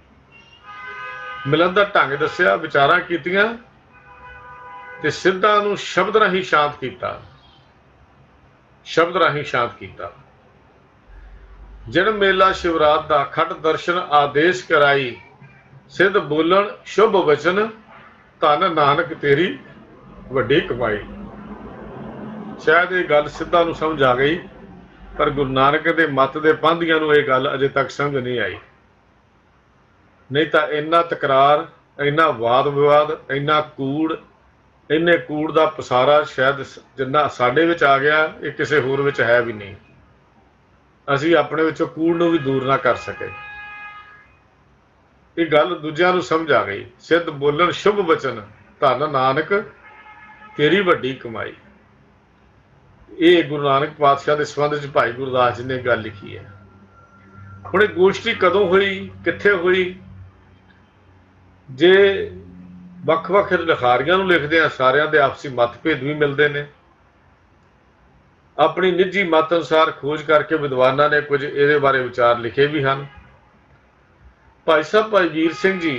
ਮਿਲਣ ਦਾ ਢੰਗ ਦੱਸਿਆ, ਵਿਚਾਰਾਂ ਕੀਤੀਆਂ ਤੇ ਸਿੱਧਾਂ ਨੂੰ ਸ਼ਬਦ ਰਾਹੀਂ ਸ਼ਾਂਤ ਕੀਤਾ, ਸ਼ਬਦ ਰਾਹੀਂ ਸ਼ਾਂਤ ਕੀਤਾ। ਜਨਮ ਮੇਲਾ ਸ਼ਿਵਰਾਤ ਦਾ ਖੱਟ ਦਰਸ਼ਨ ਆਦੇਸ਼ ਕਰਾਈ, ਸਿੱਧ ਬੋਲਣ ਸ਼ੁਭ ਵਚਨ, ਧੰਨ ਨਾਨਕ ਤੇਰੀ ਵੱਡੀ ਕਮਾਈ। ਸ਼ਾਇਦ ਇਹ ਗੱਲ ਸਿੱਧਾਂ ਨੂੰ ਸਮਝ ਆ ਗਈ, ਪਰ ਗੁਰੂ ਨਾਨਕ ਦੇ ਮੱਤ ਦੇ ਪਾਂਧੀਆਂ ਨੂੰ ਇਹ ਗੱਲ ਅਜੇ ਤੱਕ ਸਮਝ ਨਹੀਂ ਆਈ। ਨਹੀਂ ਤਾਂ ਇੰਨਾ ਤਕਰਾਰ, ਇੰਨਾ ਵਾਦ ਵਿਵਾਦ, ਇੰਨਾ ਕੂੜ, ਇੰਨੇ ਕੂੜ ਦਾ ਪਸਾਰਾ ਸ਼ਾਇਦ ਜਿੰਨਾ ਸਾਡੇ ਵਿੱਚ ਆ ਗਿਆ, ਇਹ ਕਿਸੇ ਹੋਰ ਵਿੱਚ ਹੈ ਵੀ ਨਹੀਂ। ਅਸੀਂ ਆਪਣੇ ਵਿੱਚੋਂ ਕੂੜ ਨੂੰ ਵੀ ਦੂਰ ਨਾ ਕਰ ਸਕੇ। ये गल दूजिਆਂ ਨੂੰ समझ आ गई। सिद्ध बोलन शुभ बचन धन नानक तेरी वड्डी कमाई। ये गुरु नानक पातशाह के संबंध च भाई गुरदास जी ने गल लिखी है। हुण गोष्ठी कदों हुई, कित्थे हुई? जे ਵੱਖ-ਵੱਖ ਲਿਖਾਰੀਆਂ ਨੂੰ ਲਿਖਦੇ ਆ, ਸਾਰਿਆਂ ਦੇ ਆਪਸੀ मतभेद भी मिलते हैं। अपनी निजी मत अनुसार खोज करके विद्वानों ने कुछ ये बारे विचार लिखे भी हैं। भाई साहब भाई वीर सिंह जी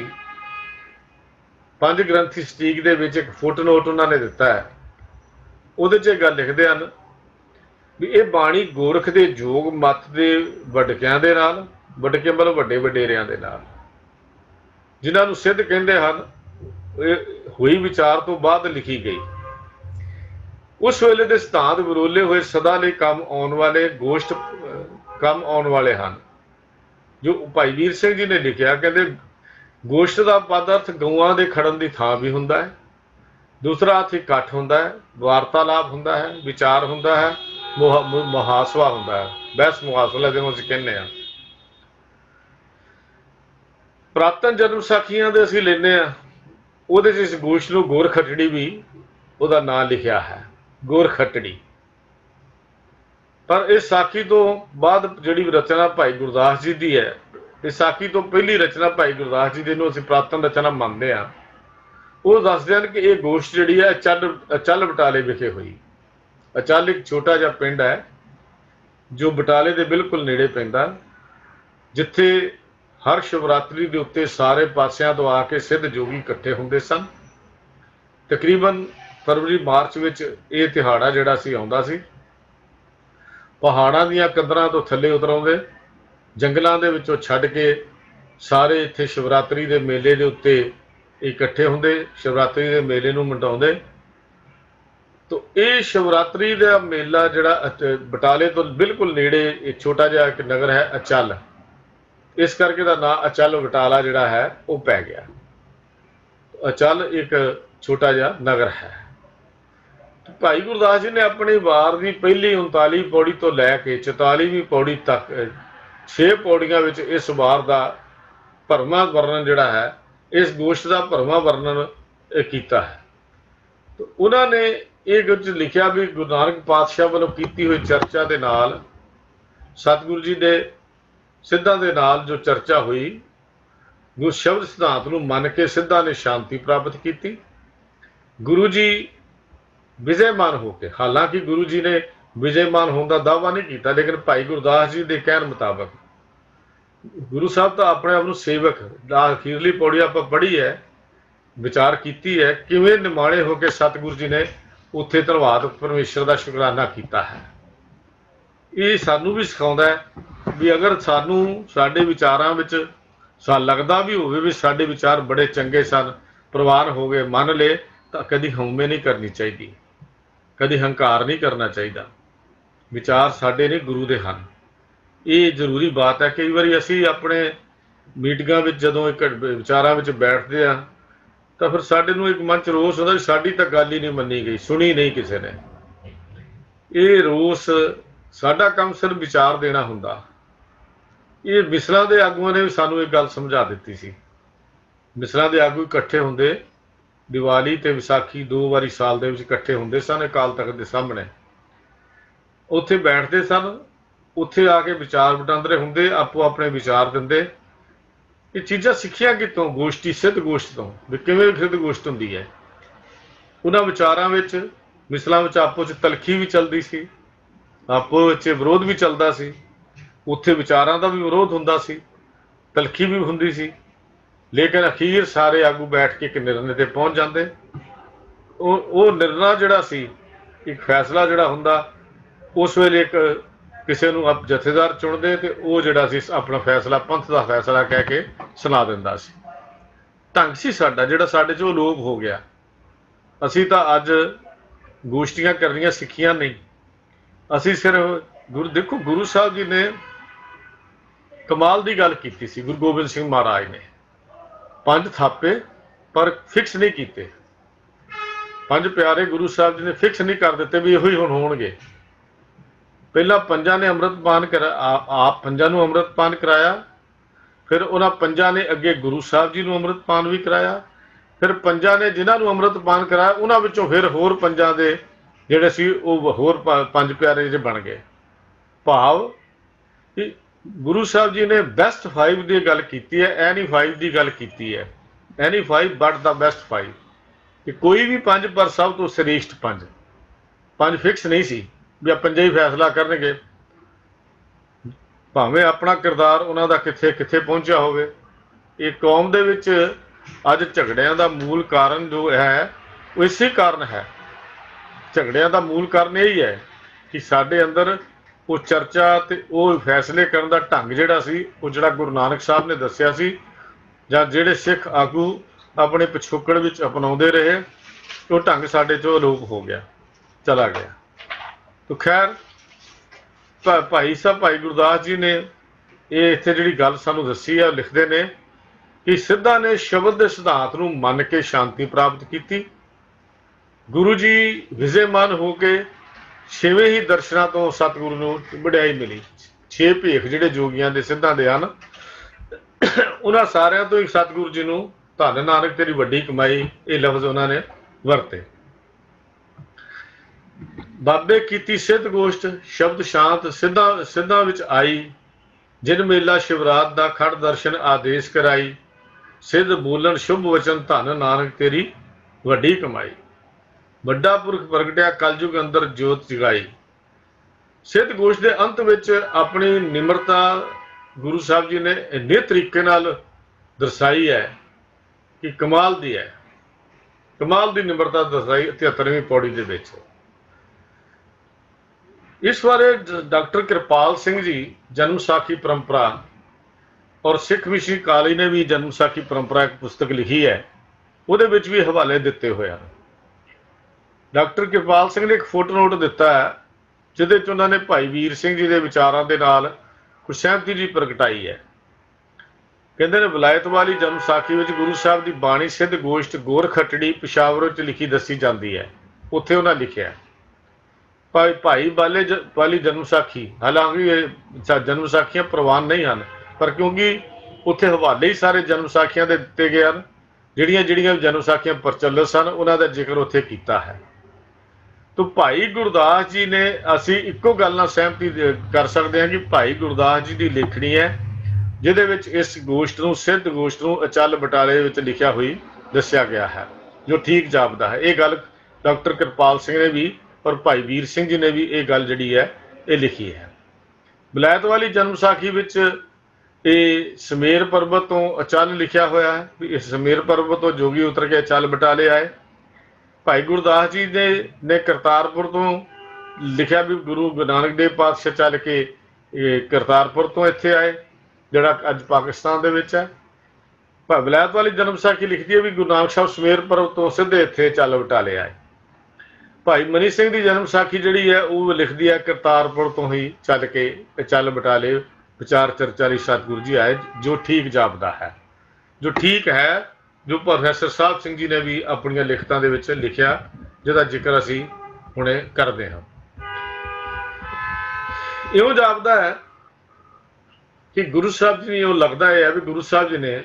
पंज ग्रंथी सटीक दे विच एक फुटनोट उन्होंने दिता है। उहदे च गल लिखते हैं भी ये बाणी गोरख के जोग मत के वडकियां दे नाल, वडके मतलब वड्डे वडेरियां दे नाल, जिन्हां नूं सिद्ध कहंदे हन, हुई विचार तो बाद लिखी गई। उस वेले दे सिद्धांत विरोले हुए सदा लई काम आउण वाले गोष्ठ काम आउण वाले हैं। जो भाई वीर सिंह जी ने लिखा, कहते गोष्ठ का पद अर्थ गऊआं दे खड़न की थां भी हुंदा है, दूसरा अर्थ इकट्ठ हुंदा है, वार्तालाप हुंदा है, विचार हुंदा है, मुहासवा हुंदा है, बहस मुहासला जिहनूं असीं कहने आ। पुरातन जन्म साखियां दे असीं लैने आ, उहदे च इस गोष्ठ नूं गोर खटड़ी भी उहदा नाम लिखिया है, गोर खटड़ी। पर इस साखी तो बाद जिहड़ी रचना भाई गुरदास जी की है, इस साखी तो पहली रचना भाई गुरदास जी जिन्होंने असीं पुरातन रचना मानते हैं, वो दसदे हैं कि ये गोष्ठ जिहड़ी है अचल अचल बटाले विखे हुई। अचल एक छोटा जिहा पिंड है जो बटाले के बिल्कुल नेड़े पैंदा, जिथे हर शिवरात्रि के उत्ते सारे पासियां तो आके सिद्ध जोगी इकट्ठे हुंदे सन। तकरीबन फरवरी मार्च विच ये तिहाड़ा जिहड़ा सी आउंदा सी। पहाड़ां दीयां कंदरां तो थल्ले उतर आउंदे, जंगलों के विचों छड्ड के सारे इत्थे शिवरात्रि के मेले के उत्ते इकट्ठे हुंदे, शिवरात्रि के मेले नूं मनाउंदे। तो ये शिवरात्रि का मेला जिहड़ा बटाले तो बिल्कुल नेड़े एक छोटा जिहा एक नगर है अचल, इस करके दा नाम अचल बटाला जिहड़ा है वो पै गया। अचल एक छोटा जिहा नगर है। तो भाई गुरदास जी ने अपनी वार की पहली उनताली पौड़ी तो लैके चौतालीवीं पौड़ी तक छे पौड़ियां विच इस वार का भरवां वर्णन जिहड़ा है, इस गोष्ठ का भरवां वर्णन किया है। तो उन्होंने ये कुछ लिखा भी गुरु नानक पातशाह वालों की हुई चर्चा के नाल सतगुरु जी ने सिद्धां दे नाल जो चर्चा हुई, गुरु शब्द सिद्धांत नूं मन के सिद्धां ने शांति प्राप्त की। गुरु जी विजयमान होके, हालांकि गुरु जी ने विजयमान होने का दावा नहीं किया, लेकिन भाई गुरदास जी के कहने मुताबक गुरु साहब तो अपने आप सेवक, अखीरली पौड़ी आप पढ़ी है, विचार की है किवें निमाणे होकर सतगुरु जी ने उत्थे धन्नवाद परमेश्वर का शुकराना किया है। ये सानू भी सिखाउंदा है भी अगर सानू साडे विचारां विच सा लगदा भी होवे भी साडे विचार बड़े चंगे सन, प्रवान हो गए, मन ले, तो कभी हउमे नहीं करनी चाहिए, कभी हंकार नहीं करना चाहिए। विचार साडे ने गुरु दे हन, ये जरूरी बात है। कई बार असी अपने मीटिंगां विच जदों एक विचारां विच बैठते हैं तो फिर साडे नूं एक मन च रोस होंदा साडी तां गल ही नहीं मन्नी गई, सुनी नहीं किसी ने। ये रोस साडा काम सिर्फ विचार देना हुंदा। ये मिसलां दे आगूआं ने भी सानूं एक गल समझा दित्ती सी। मिसलां दे आगू इकट्ठे हुंदे, दिवाली ते विसाखी दो वारी साल दे विच इकट्ठे हुंदे सन अकाल तख्त दे सामने, उत्थे बैठते सन, उत्थे आके विचार वटांदरे हुंदे, आपो अपने विचार दिंदे। ये चीज़ां सिੱਖੀਆਂ कितों? गोष्ठी सिद्ध गोष्ठ तो भी किवें सिद्ध गोष्ठ हुंदी है। उन्हां विचारां विच मिसलां विच आपो च तलखी भी चलदी सी, आपो विच विरोध भी चलदा सी, उत्थे विचारां दा भी विरोध हुंदा सी, तलखी भी हुंदी सी, लेकिन अखीर सारे आगू बैठ के एक निर्णय ते पहुंच जांदे। वो निर्णय जिहड़ा सी, एक फैसला जिहड़ा हुंदा, उस वेले एक किसी नूं आप जथेदार चुनते तो वो जिहड़ा सी अपना फैसला पंथ का फैसला कह के सुना दिंदा सी। ढंग सी साडा जिहड़ा साडे चों लोप हो गया। असीं तां अज गोष्ठियां करनियां सिੱਖੀਆਂ नहीं, असीं सिर्फ गुरु देखो गुरु साहब जी ने कमाल की गल की सी। गुरु गोबिंद सिंह महाराज ने पंज थापे पर फिक्स नहीं किए। पंज प्यारे गुरु साहब जी ने फिक्स नहीं कर दिते भी इहो ही हुण होणगे। पहला पंजा ने अमृतपान करा, आप पंजा नूं अमृतपान कराया, फिर उन्हां पंजां ने अगे गुरु साहब जी नूं अंमृतपान भी कराया। फिर पंजां ने जिन्हां नूं अंमृतपान कराया उन्हां विचों फिर होर पंजां दे जिहड़े सी ओह होर पंज प्यारे जिहड़े बन गए। भाव कि गुरु साहब जी ने बेस्ट फाइव की गल की है, ऐ नहीं फाइव की गल की है, ऐ नहीं five but the best five, कि कोई भी पंज पर सब तो श्रेष्ठ पंज। पंज फिक्स नहीं सी भी आ पंजे ही फैसला करनगे, भावें अपना किरदार उन्हां दा कित्थे कित्थे पहुंचा होवे। इह कौम दे विच अज झगड़ियां दा मूल कारण जो है वो इसे कारण है। झगड़ियां दा मूल कारण यही है कि साडे अंदर वो चर्चा ते वो फैसले करन दा ढंग जिहड़ा सी वो जिहड़ा गुरु नानक साहब ने दस्सिया सी जां जिहड़े सिख आगू अपने पिछोकड़ विच अपनाउंदे रहे, वो ढंग साडे चों अलोप हो गया, चला गया। तो खैर भाई साहब भाई गुरदास जी ने ये इत्थे जिहड़ी गल सानूं दस्सी है लिखदे ने कि सिद्धा ने शब्द दे सिद्धांत नूं मन के शांति प्राप्त की। गुरु जी विजयमान हो के छेवें ही दर्शनां तो सतगुरु नूं वडियाई मिली। छे भेख जिहड़े जोगियां दे सिद्धां दे हन, उन्हां सारियां तो एक सतगुरु जी नूं धन नानक तेरी वड्डी कमाई ये लफ्ज़ उन्होंने वरते। बाबे कीती सिद्ध गोष्ठ शब्द शांत सिद्धा सिद्धा विच आई, जिन मेला शिवरात दा खड़ दर्शन आदेश कराई, सिद्ध बोलन शुभ वचन धन नानक तेरी वड्डी कमाई, वड्डा पुरख प्रगटिया कलयुग अंदर जोत जगाई। सिद्ध गोष्ठ के अंत विच अपनी निमरता गुरु साहब जी ने इन्ने तरीके नाल दर्शाई है कि कमाल दी है, कमाल दी निमरता दर्शाई तिहत्तरवीं पौड़ी दे विच। इस बारे डॉक्टर कृपाल सिंह जी जन्म साखी परंपरा और सिख विषय काली ने भी जन्म साखी परंपरा एक पुस्तक लिखी है, उहदे विच भी हवाले दिते हुए हैं। डॉक्टर कृपाल सिंह ने एक फोटो नोट दिता है जिहदे च उन्होंने भाई वीर सिंह जी के विचारों के नाल कुछ सहमति जी प्रगटाई है। कहते ने विलायत वाली जन्म साखी विच गुरु साहब की बाणी सिद्ध गोष्ठ गोर खटड़ी पिशावर च लिखी दसी जाती है। उत्थे उन्हें लिखिया भाई भाई बाले ज, वाली जन्म साखी, हालांकि जन्म साखियां प्रवान नहीं हैं पर क्योंकि उत्थे हवाले ही सारे जन्म साखियां दे दिते गए हैं, जिहड़ियां जिहड़ियां जन्म साखियां प्रचलित सन उन्हां दा जिक्र उत्थे कीता है। तो भाई गुरदास जी ने असी इक्को गल नाल सहमति कर सकते हैं कि भाई गुरदास जी की लेखनी है जिहदे विच इस गोष्ठ नूं सिद्ध गोष्ठ नूं अचल बटाले विच लिखिया हुई दस्सिया गया है, जो ठीक जापदा है। ये गल डॉक्टर कृपाल सिंह ने भी और भाई वीर सिंह जी ने भी ये गल जिहड़ी है ये लिखी है। विलायत वाली जन्म साखी विच ये समेर पर्वत तो अचल लिखिया होया है भी इस समेर पर्वत तो जोगी उतर के अचल बटाले आए। भाई गुरदास जी ने ने करतारपुर तो लिखिया भी गुरु नानक देव पातशाह चल के करतारपुर तो इत्थे आए जिहड़ा अज पाकिस्तान दे विच है। विलायत वाली जन्म साखी लिखती है भी गुरु नानक साहब समेर पर्वत तो सीधे इत्थे चल बटाले आए। भाई मनी सिंह की जन्म साखी जिहड़ी है वो लिखती है करतारपुर तो ही चल के चल बटाले विचार चर्चा लई सतगुरु जी आए, जो ठीक जापदा है, जो ठीक है, जो प्रोफैसर साहब सिंह जी ने भी अपन लिखतां दे विच लिखिया जिहदा जिक्र असी हुणे करदे हां। इउं जापदा है कि गुरु साहब जी ने लगता है भी गुरु साहब जी ने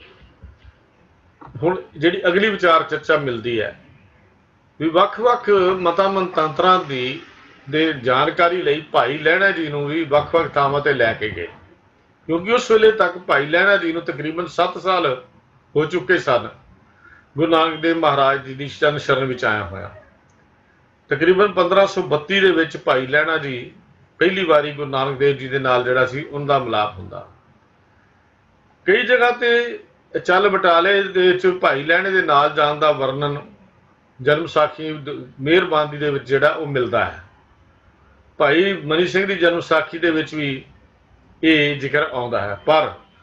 हुण जिहड़ी अगली विचार चर्चा मिलती है भी वख-वख मतां मनतंत्रां दी दे जानकारी लई भाई लहणा जी नूं भी वख-वख थावां ते लै के गए, क्योंकि उस वेले तक भाई लहणा जी नूं तकरीबन सत्त साल हो चुके सन गुरु नानक देव महाराज जी की चरण शरण विच आया होया। तकरीबन पंद्रह सौ बत्ती दे विच भाई लहणा जी पहली बारी गुरु नानक देव जी के नाल जिहड़ा सी उनका मिलाप हुंदा। कई जगह ते चल बटाले दे विच भाई लहणे दे नाल जाण दा वर्णन जन्म साखी मेहरबानी दे विच जिहड़ा वो मिलता है। भाई मनी सिंह की जन्म साखी दे विच भी ये जिक्र आउंदा है, पर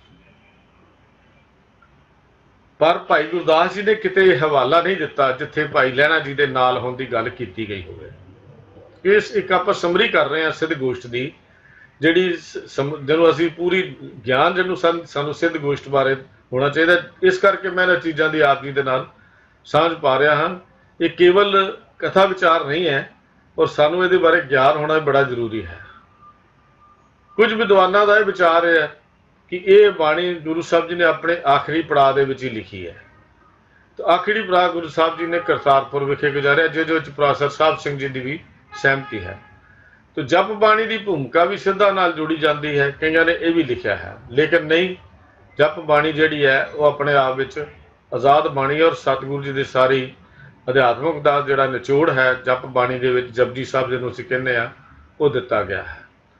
पर भाई गुरदास जी ने किते हवाला नहीं दिता जिथे भाई लहणा जी के नाल होने की गल की गई होवे। इस एक आप समरी कर रहे हैं सिद्ध गोष्ठ की जिहड़ी जिन्हों असी पूरी ज्ञान जिन्हों सन सानू सिद्ध गोष्ठ बारे होना चाहिए। इस करके मैं इन्हां चीज़ों की आप जी के नाल साझ पा रहा हाँ। ये केवल कथा विचार नहीं है और सानू इहदे बारे ज्ञान होना बड़ा जरूरी है। कुछ विद्वानां दा विचार है कि ये बाणी गुरु साहब जी ने अपने आखिरी पड़ाव दे विच ही लिखी है। तो आखिरी पड़ाव गुरु साहब जी ने करतारपुर विखे गुजारिया, जिहदे विच प्रोफैसर साहब सिंह जी की भी सहमति है। तो जप बाणी की भूमिका भी सिद्धा नाल जुड़ी जाती है, कईयां ने यह भी लिखा है, लेकिन नहीं, जप बाणी जिहड़ी है वो अपने आप विच आज़ाद बाणी और सतगुरु जी की सारी अध्यात्मक का जिहड़ा निचोड़ है जप बाणी दे विच जपजी साहब जिहनूं असीं कहने आ वो दिता गया है।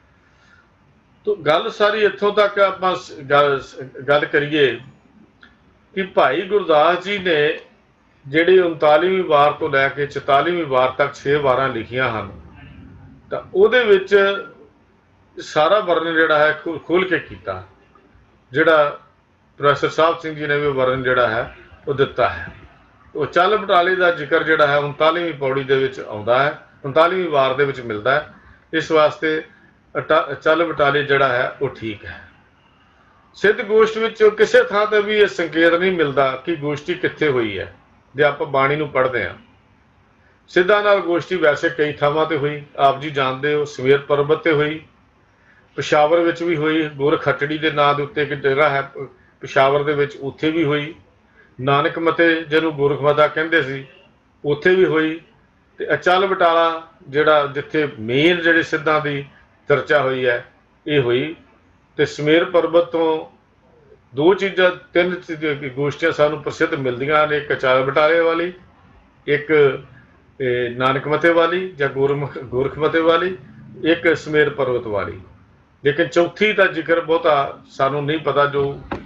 तो गल सारी इत्थों तक आपां गल गल करिए कि भाई गुरदास जी ने जिहड़ी उनतालीवीं वार तो लैके चौतालीवीं वार तक छे वारां लिखियां हन, तो उहदे विच सारा वर्णन जिहड़ा है खु खुल के कीता, जिहड़ा प्रोफैसर साहब सिंह जी ने भी वर्णन जिहड़ा है वो दिता है। तो चल बटाले का जिक्र जिहड़ा है उनतालीवीं पौड़ी दे विच आउंदा है, उनतालीवीं वार दे विच मिलदा है। इस वास्ते चल बटाले जिहड़ा है वो ठीक है। सिद्ध गोष्ठ विच किसी थां ते भी ये संकेत नहीं मिलता कि गोष्ठी कित्थे हुई है। जे आपां बाणी नूं पढ़दे हां, सिद्धा नाल गोष्ठी वैसे कई थावां ते हुई, आप जी जानते हो, सवेर पर्वत ते हुई, पिशावर विच भी हुई, गुर खटड़ी के नाम के उत्ते एक जगह है पिशावर दे विच, उत्थे भी हुई, नानक मते जिहनूं गोरखमता कहंदे सी उत्थे भी हुई, ते अचल बटाला जिहड़ा जिथे मेन जिहड़े सिद्धां दी चर्चा हुई है ये हुई। ते समेर पर्वत तो दो चीज़ां तीन गोष्ठियां सानूं प्रसिद्ध मिलदियां ने, एक अचल बटाले वाली, एक नानक मते वाली या गोरख गोरखमते वाली, एक समेर पर्वत वाली। लेकिन चौथी का जिक्र बहुता सानू नहीं पता, जो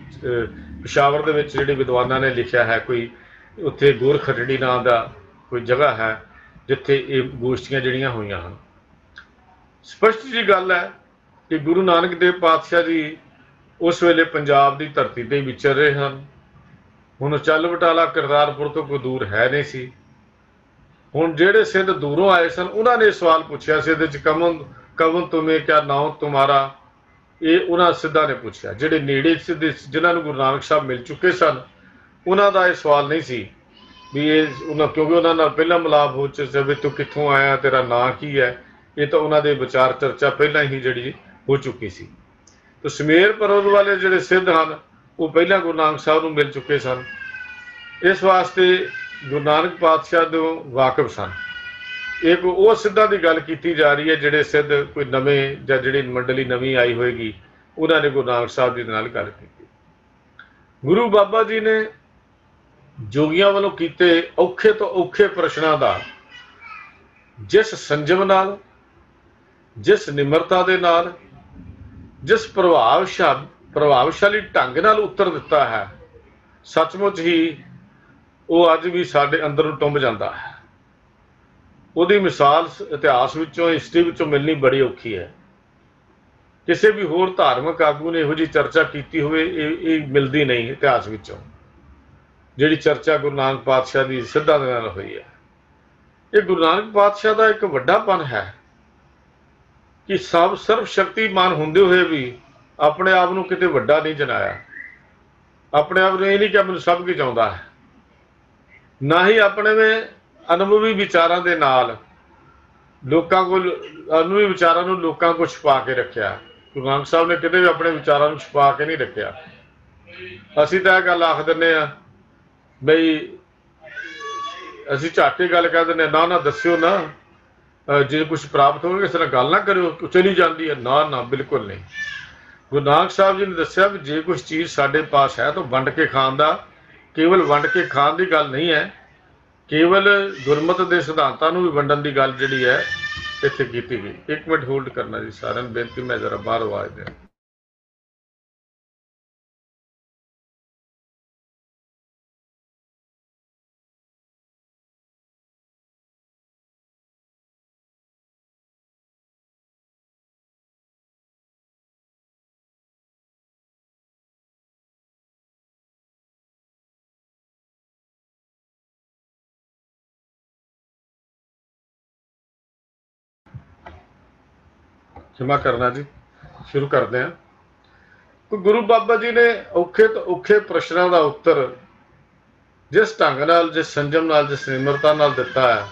पिशावर दे विच जिहड़े विद्वानां ने लिखिया है, कोई उत्थे गोर खटड़ी नाम का कोई जगह है जिथे ये गोष्ठियां जिहड़ियां होईयां हन। स्पष्ट जी गल है कि गुरु नानक देव पातशाह जी उस वेले पंजाब की धरती पर विचर रहे हैं। हुण चल बटाला करतारपुर तो कोई दूर है नहीं सी। हुण जिहड़े सिद्ध दूरों आए सन उन्होंने सवाल पूछा, सिद्ध कवन कवन तुम्हें क्या नाम तुम्हारा, ये उन्होंने सिद्धा ने पूछा। जिहड़े नेड़े सिद्ध जिन्होंने गुरु नानक साहब मिल चुके सन उन्हों का यह सवाल नहीं सी भी ये उन्होंने, क्योंकि उन्होंने पहला मिलाप हो चुका भी तू कित्थों आया, तेरा नाम की है, ये तो उन्होंने विचार चर्चा पहला ही जी हो चुकी सी। तो समेर पर्वत वाले जिहड़े सिद्ध हैं वो पहला गुरु नानक साहब नूं मिल चुके सन, इस वास्ते गुरु नानक पातशाह तो वाकिफ सन। एक वो सिद्धां की गल की जा रही है जिहड़े सिद्ध कोई नवें जां जिहड़ी मंडली नवीं आई होएगी उन्होंने गुरु नानक साहब जी नाल गल की। गुरु बाबा जी ने जोगियां वालों कीते औखे तो औखे प्रश्नों का जिस संजम नाल, जिस निमरता दे नाल, जिस प्रभावशाली प्रभावशाली ढंग नाल उत्तर दिता है, सचमुच ही वो अज भी साडे अंदर टुंब जाता है। उहदी मिसाल इतिहास विचों हिस्ट्री विचों मिलनी बड़ी औखी है। किसी भी होर धार्मिक आगू ने इहो जी चर्चा की होवे ये मिलती नहीं इतिहास विचों, जिहड़ी चर्चा गुरु नानक पातशाह की सिद्धां दे नाल हुई है। ये गुरु नानक पातशाह का एक वड्डापन है कि सब सर्व शक्तिमान होंदे हुए भी अपने आप नूं किते वड्डा नहीं जनाया, अपने आप ने नहीं कि मैनूं सब कुछ आउंदा है, ना ही अपने में अनुभवी विचारों के नाल लोकां कोल अनुभवी विचारों नूं लोकां कोल छुपा के रखिया। गुरु नानक साहब ने किते भी अपने विचारों नूं छुपा के नहीं रखिया। असीं तां इह गल आख दिंदे आ बई असीं झट ही गल कह दिंदे ना ना दस्सिओ ना, जे कुछ प्राप्त होगा किसी नाल गल ना करिओ, चली जाती है, ना ना बिल्कुल नहीं। गुरु नानक साहब जी ने दस्सिया भी जे कुछ चीज़ साडे पास है तो वंड के खाण दा, केवल वंड के खाण की गल नहीं है, केवल गुरमत के सिद्धांतों भी वंडन की गल जी है इत्थे कीती गई। एक मिनट होल्ड करना जी, सारिਆਂ ਨੂੰ बेनती, मैं जरा बाहर आवाज़ दें। क्षमा करना जी, शुरू करते हैं। तो गुरु बाबा जी ने औखे तो औखे प्रश्नों का उत्तर जिस ढंग नाल, जिस संजम नाल, जिस निमरता नाल दिता है,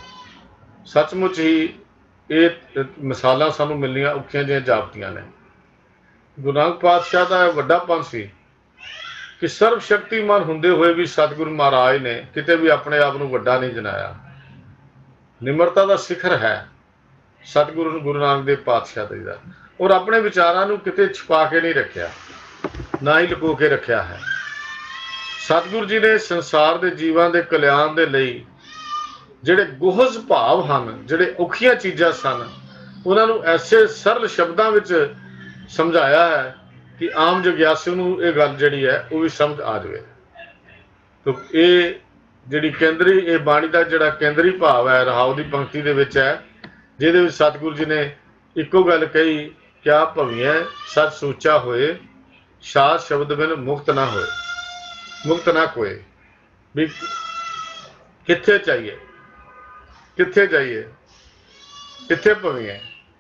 सचमुच ही ये मिसालां सानूं मिलनियां औखियां जिहियां जापदियां ने। गुरु नानक पातशाह का वड्डा पंथ सी कि सर्व शक्तिमान होंदे हुए भी सतगुरु महाराज ने किते भी अपने आप को वड्डा नहीं जनाया। निमरता का शिखर है सतगुरु गुरु नानक देव पातशाह जी का, और अपने विचारों को किते छुपा के नहीं रखा, ना ही लुको के रखा है। सतगुरु जी ने संसार के जीवां के कल्याण के लिए ਜਿਹੜੇ ਗੁਹਜ ਭਾਵ ਹਨ, ਜਿਹੜੇ ਔਖੀਆਂ ਚੀਜ਼ਾਂ ਸਨ, ਉਹਨਾਂ ਨੂੰ ਐਸੇ ਸਰਲ ਸ਼ਬਦਾਂ ਵਿੱਚ ਸਮਝਾਇਆ ਹੈ ਕਿ ਆਮ ਜਗਿਆਸੂ ਨੂੰ ਇਹ ਗੱਲ ਜਿਹੜੀ ਹੈ ਉਹ ਵੀ ਸਮਝ ਆ ਜਾਵੇ। ਤਾਂ ਇਹ ਜਿਹੜੀ ਕੇਂਦਰੀ ਇਹ ਬਾਣੀ ਦਾ ਜਿਹੜਾ ਕੇਂਦਰੀ ਭਾਵ ਹੈ ਰਹਾਉ ਦੀ ਪੰਕਤੀ ਦੇ ਵਿੱਚ ਹੈ, ਜਿਹਦੇ ਵਿੱਚ ਸਤਿਗੁਰੂ ਜੀ ਨੇ ਇੱਕੋ ਗੱਲ ਕਹੀ, ਕਿਆ ਭਵੀਐ ਸੱਚ ਸੋਚਾ ਹੋਏ, ਸਾਧ ਸ਼ਬਦ ਬਿਨ ਮੁਕਤ ਨਾ ਹੋਏ, ਮੁਕਤ ਨਾ ਕੋਏ। ਵੀ ਕਿੱਥੇ ਚਾਹੀਏ, किथे जाइए, किथे पवीए।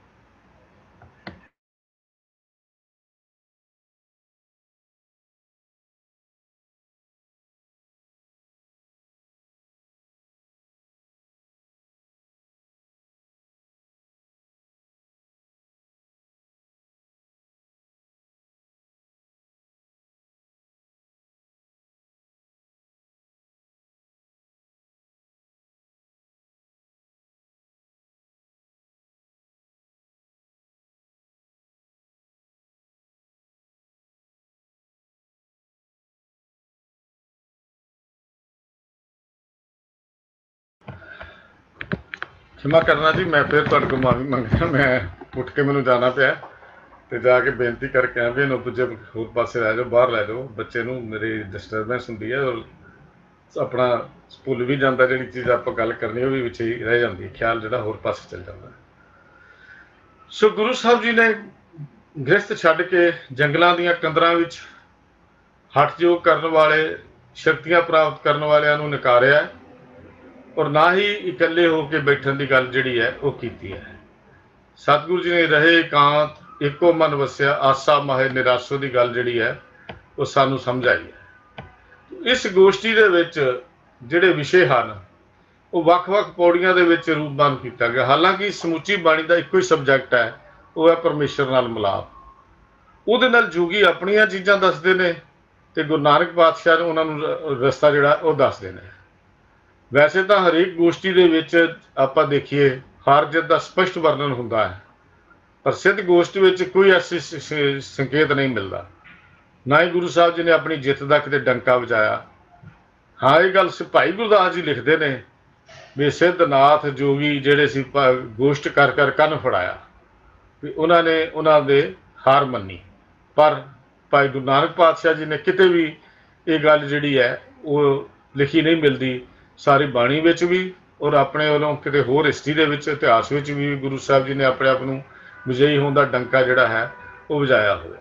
क्षमा करना जी, मैं फिर तुहाडे कोल माफी मंगदा, मैं उठ के मैनूं जाना पिया ते जाके बेनती करके आया भी इहनूं दूजे होर पासे लै जाओ, बाहर लै जाओ, बच्चे नूं मेरी डिस्टरबेंस हुंदी है और अपना भुल भी जाता, जिहड़ी चीज़ आपां गल करनी वो भी विच ही रह जाती है, ख्याल जिहड़ा होर पासे चल जाता। सो गुरु साहब जी ने गृहस्थ छड्ड के जंगलों दीआं कंदरां विच हठ योग करन वाले, शक्तियां प्राप्त करन वालियां नूं नकारिया और ना ही इकल्ले होकर बैठन की गल जिहड़ी है वो कीती है। सतगुरु जी ने रहे एकांत, एको मन वसिया, आसा माहे निराशो की गल जिहड़ी है वो सानू समझ आई है। इस गोष्ठी दे विच जिहड़े विषय हैं वो वख-वख पौड़ियां दे विच रूपबंद किया गया। हालांकि समुची बाणी का इको ही सबजैक्ट है, वो है परमेश्वर नाल मिलाप। उहदे नाल जोगी अपनियां चीज़ां दसदे ने ते गुरु नानक पातशाह ने उन्हां नूं रस्ता जिहड़ा वो दसदे ने। वैसे तो हरेक गोष्ठी दे विच आपां देखिए हार जित का स्पष्ट वर्णन होंदा है, पर सिद्ध गोष्ठी विच कोई ऐसी संकेत नहीं मिलता। ना ही गुरु साहब जी ने अपनी जित का किते डंका वजाया। हाँ, ये गल भाई गुरदास जी लिखते हैं भी सिद्धनाथ जोगी जिहड़े सी गोष्ठ कर कर कन फड़ाया, भी उन्होंने उन्होंने हार मनी। पर भाई गुरु नानक पातशाह जी ने किते भी ये गल जिहड़ी है वो लिखी नहीं मिलती। सारी बाणी विच भी और अपने वालों किते होर हिस्ट्री दे विच इतिहास विच भी गुरु साहब जी ने अपने आप नूं विजयी होने का डंका जिहड़ा है वो वजाया हुआ।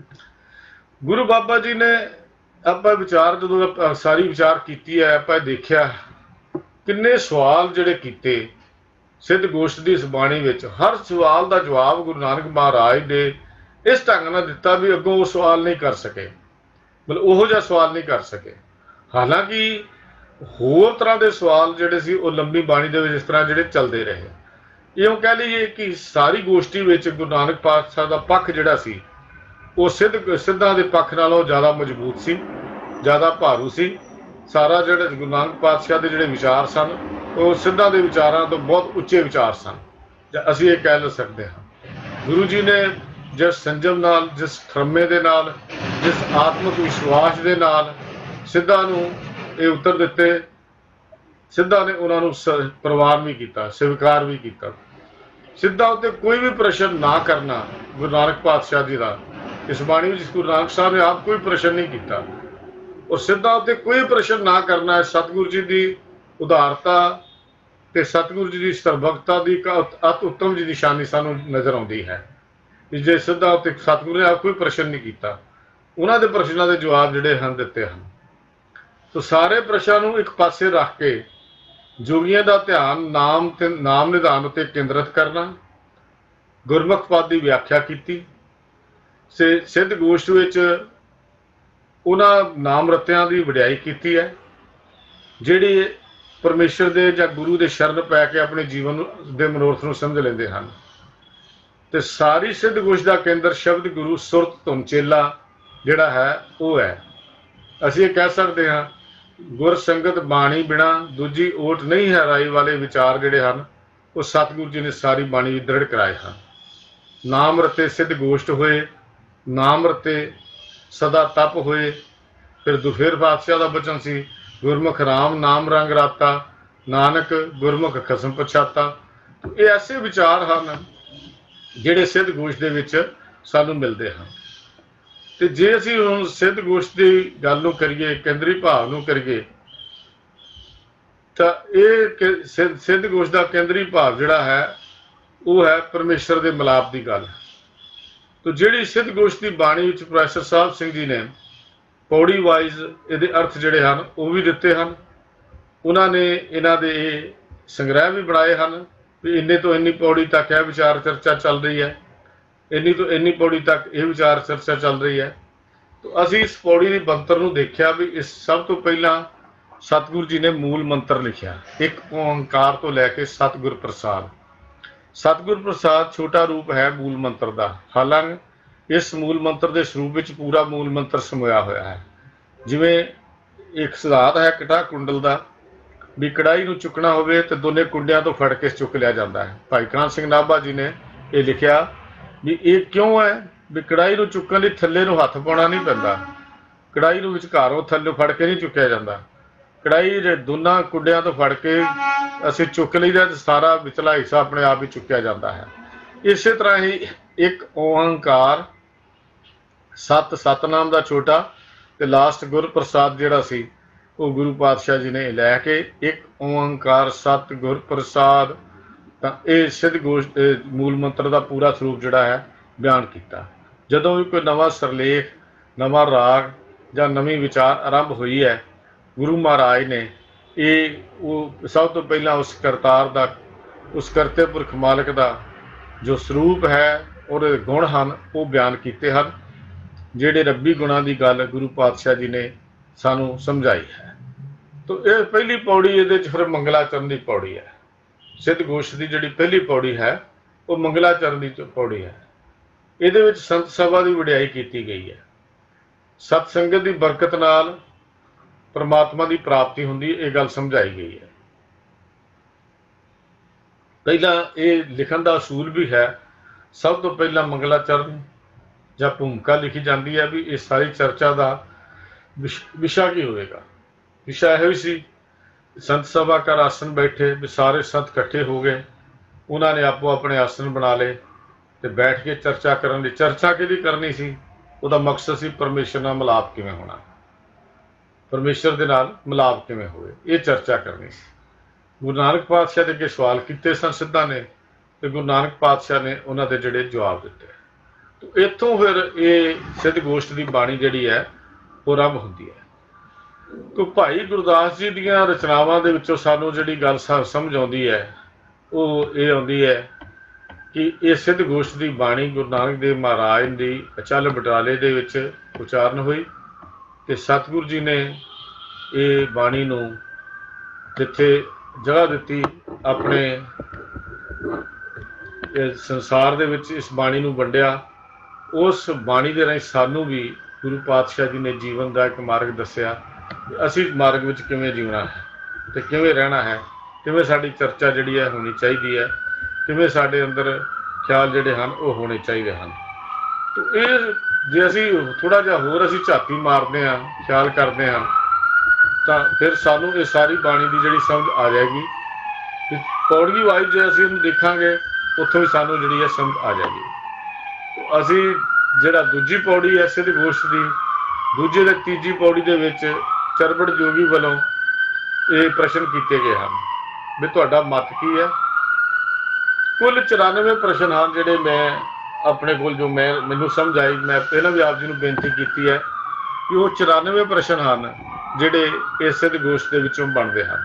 गुरु बाबा जी ने आपां विचार जो सारी विचार कीती है, आपां देखिया किन्ने सवाल जिहड़े कीते सिद्ध गोष्ठ की इस बाणी विच, हर सवाल का जवाब गुरु नानक महाराज ने इस ढंग नाल दिता भी अगों वो सवाल नहीं कर सके, मतलब उहो जिहा सवाल नहीं कर सके। हालांकि होर तरह के सवाल जिहड़े सी वो लंबी बाणी दे विच इस तरह जिहड़े चलते रहे। इउं कह लीए कि सारी गोष्ठी विच गुरु नानक पातशाह का पक्ष जिहड़ा सी वो सिद्ध सिद्धां दे पक्ष नालों ज़्यादा मजबूत सी, ज़्यादा भारू सी। सारा जिहड़े गुरु नानक पातशाह के जिहड़े विचार सन वो सिद्धां दे विचारां तो बहुत उच्चे विचार सन, असीं ये कह सकते हैं। गुरु जी ने जिस संजम नाल, जिस खरमे दे नाल, जिस आत्मक विश्वास दे नाल सिद्धां नूं ये उत्तर दिते, सिद्धा ने उन्होंने प्रवान भी किया, स्वीकार भी किया। सिद्धा उत्ते कोई भी प्रश्न ना करना गुरु नानक पातशाह जी का इस बाणी में गुरु नानक साहब ने आप कोई प्रश्न नहीं किया, और सिद्धा उत्ते कोई प्रश्न ना करना है सतगुरु जी की उदारता ते सतगुरु जी की सर्वभक्ता की अति उत्तम जी निशानी सानू नज़र आती है। जे सिद्धा उत्ते सतगुरु ने आप कोई प्रश्न नहीं किया, उन्होंने प्रश्नों के जवाब जिहड़े हैं दिते हैं। तो सारे प्रश्नों एक पासे रख के जोगियों का ध्यान नाम ते नाम निधान उत्ते केंद्रित करना, गुरमुख पद की व्याख्या की। सिद्ध गोष्ठ विच उन्हां नाम रत्तियां की वडियाई की है जिहड़ी परमेश्वर दे जां गुरु दे शरण पै के अपने जीवन दे मनोरथ नूं समझ लैंदे हन। ਤੇ ਸਾਰੀ ਸਿੱਧ ਗੋਸ਼ ਦਾ ਕੇਂਦਰ ਸ਼ਬਦ ਗੁਰੂ ਸੁਰਤ ਧੁਨ ਚੇਲਾ ਜਿਹੜਾ ਹੈ ਉਹ ਹੈ। ਅਸੀਂ ਇਹ ਕਹਿ ਸਕਦੇ ਹਾਂ ਗੁਰ ਸੰਗਤ ਬਾਣੀ ਬਿਨਾ ਦੂਜੀ ਓਟ ਨਹੀਂ ਹੈ ਰਾਈ ਵਾਲੇ ਵਿਚਾਰ ਜਿਹੜੇ ਹਨ ਉਹ ਸਤਿਗੁਰੂ ਜੀ ਨੇ ਸਾਰੀ ਬਾਣੀ ਵਿੱਚ ਦ੍ਰਿੜ ਕਰਾਏ ਹਨ। ਨਾਮ ਰਤੇ ਸਿੱਧ ਗੋਸ਼ਟ ਹੋਏ, ਨਾਮ ਰਤੇ ਸਦਾ ਤਪ ਹੋਏ। ਫਿਰ ਦੁਫੇਰ ਪਾਤਸ਼ਾਹ ਦਾ ਬਚਨ ਸੀ, ਗੁਰਮੁਖ ਰਾਮ ਨਾਮ ਰੰਗ ਰਾਤਾ, ਨਾਨਕ ਗੁਰਮੁਖ ਖਸਮ ਪਛਾਤਾ। ਇਹ ਐਸੇ ਵਿਚਾਰ ਹਨ ਜਿਹੜੇ ਸਿੱਧ ਗੋਸ਼ ਦੇ ਵਿੱਚ ਸਾਨੂੰ ਮਿਲਦੇ ਹਨ। ਤੇ ਜੇ ਅਸੀਂ ਹੁਣ ਸਿੱਧ ਗੋਸ਼ ਦੀ ਗੱਲ ਨੂੰ ਕਰੀਏ, ਕੇਂਦਰੀ ਭਾਵ ਨੂੰ ਕਰੀਏ, ਤਾਂ ਇਹ ਸਿੱਧ ਗੋਸ਼ ਦਾ ਕੇਂਦਰੀ ਭਾਵ ਜਿਹੜਾ ਹੈ ਉਹ ਹੈ ਪਰਮੇਸ਼ਰ ਦੇ ਮਿਲਾਪ ਦੀ ਗੱਲ। ਤੋ ਜਿਹੜੀ ਸਿੱਧ ਗੋਸ਼ ਦੀ ਬਾਣੀ ਵਿੱਚ ਪ੍ਰੋਫੈਸਰ ਸਾਹਿਬ ਸਿੰਘ ਜੀ ਨੇ ਪੌੜੀ ਵਾਈਜ਼ ਇਹਦੇ ਅਰਥ ਜਿਹੜੇ ਹਨ ਉਹ ਵੀ ਦਿੱਤੇ ਹਨ। ਉਹਨਾਂ ਨੇ ਇਹਨਾਂ ਦੇ ਇਹ ਸੰਗ੍ਰਹਿ ਵੀ ਬਣਾਏ ਹਨ ਵੀ ਇੰਨੇ ਤੋਂ ਇੰਨੀ ਪੌੜੀ ਤੱਕ ਇਹ ਵਿਚਾਰ ਚਰਚਾ ਚੱਲ ਰਹੀ ਹੈ, ਇੰਨੀ ਤੋਂ ਇੰਨੀ ਪੌੜੀ ਤੱਕ ਇਹ ਵਿਚਾਰ ਚਰਚਾ ਚੱਲ ਰਹੀ ਹੈ। ਤੋ ਅਸੀਂ ਇਸ ਪੌੜੀ ਦੀ ਬਣਤਰ ਨੂੰ ਦੇਖਿਆ ਵੀ ਇਸ ਸਭ ਤੋਂ ਪਹਿਲਾਂ ਸਤਿਗੁਰੂ ਜੀ ਨੇ ਮੂਲ ਮੰਤਰ ਲਿਖਿਆ, ਇੱਕ ਓਂਕਾਰ ਤੋਂ ਲੈ ਕੇ ਸਤਿਗੁਰ ਪ੍ਰਸਾਦ। ਸਤਿਗੁਰ ਪ੍ਰਸਾਦ ਛੋਟਾ ਰੂਪ ਹੈ ਮੂਲ ਮੰਤਰ ਦਾ, ਹਾਲਾਂਕਿ ਇਸ ਮੂਲ ਮੰਤਰ ਦੇ ਸਰੂਪ ਵਿੱਚ ਪੂਰਾ ਮੂਲ ਮੰਤਰ ਸਮੋਇਆ ਹੋਇਆ ਹੈ। ਜਿਵੇਂ ਇੱਕ ਸਿਧਾਂਤ ਹੈ ਕਟਾ ਕੁੰਡਲ ਦਾ ਵੀ ਕੜਾਈ ਨੂੰ ਚੁੱਕਣਾ ਹੋਵੇ ਤੇ ਦੋਨੇ ਕੁੰਡਿਆਂ ਤੋਂ ਫੜ ਕੇ ਚੁੱਕ ਲਿਆ ਜਾਂਦਾ ਹੈ। ਭਾਈ ਕਾਹਨ ਸਿੰਘ ਨਾਭਾ ਜੀ ਨੇ ਇਹ ਲਿਖਿਆ ਵੀ ਇਹ ਕਿਉਂ ਹੈ ਵੀ ਕੜਾਈ ਨੂੰ ਚੁੱਕਣ ਲਈ ਥੱਲੇ ਨੂੰ ਹੱਥ ਪਾਉਣਾ ਨਹੀਂ ਪੈਂਦਾ, ਕੜਾਈ ਨੂੰ ਵਿਚਕਾਰੋਂ ਥੱਲੇ ਫੜ ਕੇ ਨਹੀਂ ਚੁੱਕਿਆ ਜਾਂਦਾ। ਕੜਾਈ ਦੇ ਦੋਨਾਂ ਕੁੰਡਿਆਂ ਤੋਂ ਫੜ ਕੇ ਅਸੀਂ ਚੁੱਕ ਲਈਦਾ ਤੇ ਸਾਰਾ ਵਿਚਲਾ ਹਿੱਸਾ ਆਪਣੇ ਆਪ ਹੀ ਚੁੱਕਿਆ ਜਾਂਦਾ ਹੈ। ਇਸੇ ਤਰ੍ਹਾਂ ਹੀ ਇੱਕ ਓਂਕਾਰ, ਸਤ ਸਤਨਾਮ ਦਾ ਛੋਟਾ ਤੇ ਲਾਸਟ ਗੁਰ ਪ੍ਰਸਾਦ ਜਿਹੜਾ ਸੀ ਉਹ ਗੁਰੂ ਪਾਤਸ਼ਾਹ ਜੀ ਨੇ ਲੈ ਕੇ ਇੱਕ ਓਂਕਾਰ ਸਤ ਗੁਰ ਪ੍ਰਸਾਦ, ਤਾਂ ਇਹ ਸਿੱਧ ਗੋਸ਼ ਮੂਲ ਮੰਤਰ ਦਾ ਪੂਰਾ ਸਰੂਪ ਜਿਹੜਾ ਹੈ ਬਿਆਨ ਕੀਤਾ। ਜਦੋਂ ਵੀ ਕੋਈ ਨਵਾਂ ਸਰਲੇਖ, ਨਵਾਂ ਰਾਗ ਜਾਂ ਨਵੀਂ ਵਿਚਾਰ ਆਰੰਭ ਹੋਈ ਹੈ, ਗੁਰੂ ਮਹਾਰਾਜ ਨੇ ਇਹ ਉਹ ਸਭ ਤੋਂ ਪਹਿਲਾਂ ਉਸ ਕਰਤਾਰ ਦਾ, ਉਸ ਕਰਤੇ ਪੁਰਖ ਮਾਲਕ ਦਾ ਜੋ ਸਰੂਪ ਹੈ, ਉਹਦੇ ਗੁਣ ਹਨ, ਉਹ ਬਿਆਨ ਕੀਤੇ ਹਨ। ਜਿਹੜੇ ਰੱਬੀ ਗੁਣਾਂ ਦੀ ਗੱਲ ਗੁਰੂ ਪਾਤਸ਼ਾਹ ਜੀ ਨੇ ਸਾਨੂੰ ਸਮਝਾਈ ਹੈ। ਤੋ ਇਹ ਪਹਿਲੀ ਪੌੜੀ ਇਹਦੇ 'ਚ ਫਿਰ ਮੰਗਲਾਚਰਨ ਦੀ ਪੌੜੀ ਹੈ। ਸਿੱਧ ਗੋਸ਼ ਦੀ ਜਿਹੜੀ ਪਹਿਲੀ ਪੌੜੀ ਹੈ ਉਹ ਮੰਗਲਾਚਰਨ ਦੀ ਪੌੜੀ ਹੈ। ਇਹਦੇ ਵਿੱਚ ਸੰਤ ਸਭਾ ਦੀ ਵਡਿਆਈ ਕੀਤੀ ਗਈ ਹੈ। ਸਤ ਸੰਗਤ ਦੀ ਬਰਕਤ ਨਾਲ ਪਰਮਾਤਮਾ ਦੀ ਪ੍ਰਾਪਤੀ ਹੁੰਦੀ, ਇਹ ਗੱਲ ਸਮਝਾਈ ਗਈ ਹੈ। ਪਹਿਲਾਂ ਇਹ ਲਿਖਣ ਦਾ ਅਸੂਲ ਵੀ ਹੈ, ਸਭ ਤੋਂ ਪਹਿਲਾਂ ਮੰਗਲਾਚਰਨ ਜਾਂ ਭੂਮਿਕਾ ਲਿਖੀ ਜਾਂਦੀ ਹੈ ਵੀ ਇਹ ਸਾਰੀ ਚਰਚਾ ਦਾ ਵਿਸ਼ਾ ਕੀ ਹੋਵੇਗਾ। ਵਿਸ਼ਾ ਇਹੋ ਹੀ ਸੀ, ਸੰਤ ਸਭਾ ਕਰ ਆਸਨ ਬੈਠੇ ਵੀ ਸਾਰੇ ਸੰਤ ਇਕੱਠੇ ਹੋ ਗਏ, ਉਹਨਾਂ ਨੇ ਆਪੋ ਆਪਣੇ ਆਸਨ ਬਣਾ ਲਏ ਤੇ ਬੈਠ ਕੇ ਚਰਚਾ ਕਰਨ ਲਈ। ਚਰਚਾ ਕਿਹਦੀ ਕਰਨੀ ਸੀ? ਉਹਦਾ ਮਕਸਦ ਸੀ ਪਰਮੇਸ਼ਰ ਨਾਲ ਮਿਲਾਪ ਕਿਵੇਂ ਹੋਣਾ, ਪਰਮੇਸ਼ਰ ਦੇ ਨਾਲ ਮਿਲਾਪ ਕਿਵੇਂ ਹੋਵੇ, ਇਹ ਚਰਚਾ ਕਰਨੀ ਸੀ। ਗੁਰੂ ਨਾਨਕ ਪਾਤਸ਼ਾਹ ਦੇ ਅੱਗੇ ਸਵਾਲ ਕੀਤੇ ਸਨ ਸਿੱਧਾਂ ਨੇ ਤੇ ਗੁਰੂ ਨਾਨਕ ਪਾਤਸ਼ਾਹ ਨੇ ਉਹਨਾਂ ਦੇ ਜਿਹੜੇ ਜਵਾਬ ਦਿੱਤੇ। ਤੇ ਇੱਥੋਂ ਫਿਰ ਇਹ ਸਿੱਧ ਗੋਸ਼ਟ ਦੀ ਬਾਣੀ ਜਿਹੜੀ ਹੈ ਉਹ ਆਰੰਭ ਹੁੰਦੀ ਹੈ। ਤੋ ਭਾਈ ਗੁਰਦਾਸ ਜੀ ਦੀਆਂ ਰਚਨਾਵਾਂ ਦੇ ਵਿੱਚੋਂ ਸਾਨੂੰ ਜਿਹੜੀ ਗੱਲ ਸਮਝ ਆਉਂਦੀ ਹੈ ਉਹ ਇਹ ਆਉਂਦੀ ਹੈ ਕਿ ਇਹ ਸਿੱਧ ਗੋਸ਼ਟ ਦੀ ਬਾਣੀ ਗੁਰੂ ਨਾਨਕ ਦੇਵ ਮਹਾਰਾਜ ਦੀ ਅਚਲ ਬਟਾਲੇ ਦੇ ਵਿੱਚ ਉਚਾਰਨ ਹੋਈ ਤੇ ਸਤਿਗੁਰੂ ਜੀ ਨੇ ਇਹ ਬਾਣੀ ਨੂੰ ਜਿੱਥੇ ਜਗ੍ਹਾ ਦਿੱਤੀ, ਆਪਣੇ ਸੰਸਾਰ ਦੇ ਵਿੱਚ ਇਸ ਬਾਣੀ ਨੂੰ ਵੰਡਿਆ। ਉਸ ਬਾਣੀ ਦੇ ਰਾਹੀਂ ਸਾਨੂੰ ਵੀ ਗੁਰੂ ਪਾਤਸ਼ਾਹ ਜੀ ਨੇ ਜੀਵਨ ਦਾ ਇੱਕ ਮਾਰਗ ਦੱਸਿਆ, ਅਸੀਂ ਮਾਰਗ ਵਿੱਚ ਕਿਵੇਂ ਜੀਉਣਾ ਹੈ ਤੇ ਕਿਵੇਂ ਰਹਿਣਾ ਹੈ, ਕਿਵੇਂ ਸਾਡੀ ਚਰਚਾ ਜਿਹੜੀ ਹੈ ਹੋਣੀ ਚਾਹੀਦੀ ਹੈ, ਕਿਵੇਂ ਸਾਡੇ ਅੰਦਰ ਖਿਆਲ ਜਿਹੜੇ ਹਨ ਉਹ ਹੋਣੇ ਚਾਹੀਦੇ ਹਨ। ਤੇ ਇਹ ਜੇ ਅਸੀਂ ਥੋੜ੍ਹਾ ਜਿਹਾ ਹੋਰ ਅਸੀਂ ਝਾਤੀ ਮਾਰਦੇ ਹਾਂ, ਖਿਆਲ ਕਰਦੇ ਹਾਂ, ਤਾਂ ਫਿਰ ਸਾਨੂੰ ਇਹ ਸਾਰੀ ਬਾਣੀ ਦੀ ਜਿਹੜੀ ਸਮਝ ਆ ਜਾਏਗੀ। ਪੌੜੀ ਵਾਈਜ਼ ਜੇ ਅਸੀਂ ਇਹਨੂੰ ਦੇਖਾਂਗੇ ਉੱਥੋਂ ਵੀ ਸਾਨੂੰ ਜਿਹੜੀ ਹੈ ਸਮਝ ਆ ਜਾਏਗੀ। ਅਸੀਂ ਜਿਹੜਾ ਦੂਜੀ ਪੌੜੀ ਹੈ ਸਿੱਧ ਗੋਸ਼ਟ ਦੀ, ਦੂਜੇ ਦੇ ਤੀਜੀ ਪੌੜੀ ਦੇ ਵਿੱਚ ਚਰਬੜ ਜੋਗੀ ਵੱਲੋਂ ਇਹ ਪ੍ਰਸ਼ਨ ਕੀਤੇ ਗਏ ਹਨ ਵੀ ਤੁਹਾਡਾ ਮਤ ਕੀ ਹੈ। ਕੁੱਲ ਚੁਰਾਨਵੇਂ ਪ੍ਰਸ਼ਨ ਹਨ ਜਿਹੜੇ ਮੈਂ ਆਪਣੇ ਕੋਲ, ਜੋ ਮੈਂ ਮੈਨੂੰ ਸਮਝ ਆਈ, ਮੈਂ ਪਹਿਲਾਂ ਵੀ ਆਪ ਜੀ ਨੂੰ ਬੇਨਤੀ ਕੀਤੀ ਹੈ ਕਿ ਉਹ ਚੁਰਾਨਵੇਂ ਪ੍ਰਸ਼ਨ ਹਨ ਜਿਹੜੇ ਇਸ ਸਿੱਧ ਗੋਸ਼ਟ ਦੇ ਵਿੱਚੋਂ ਬਣਦੇ ਹਨ।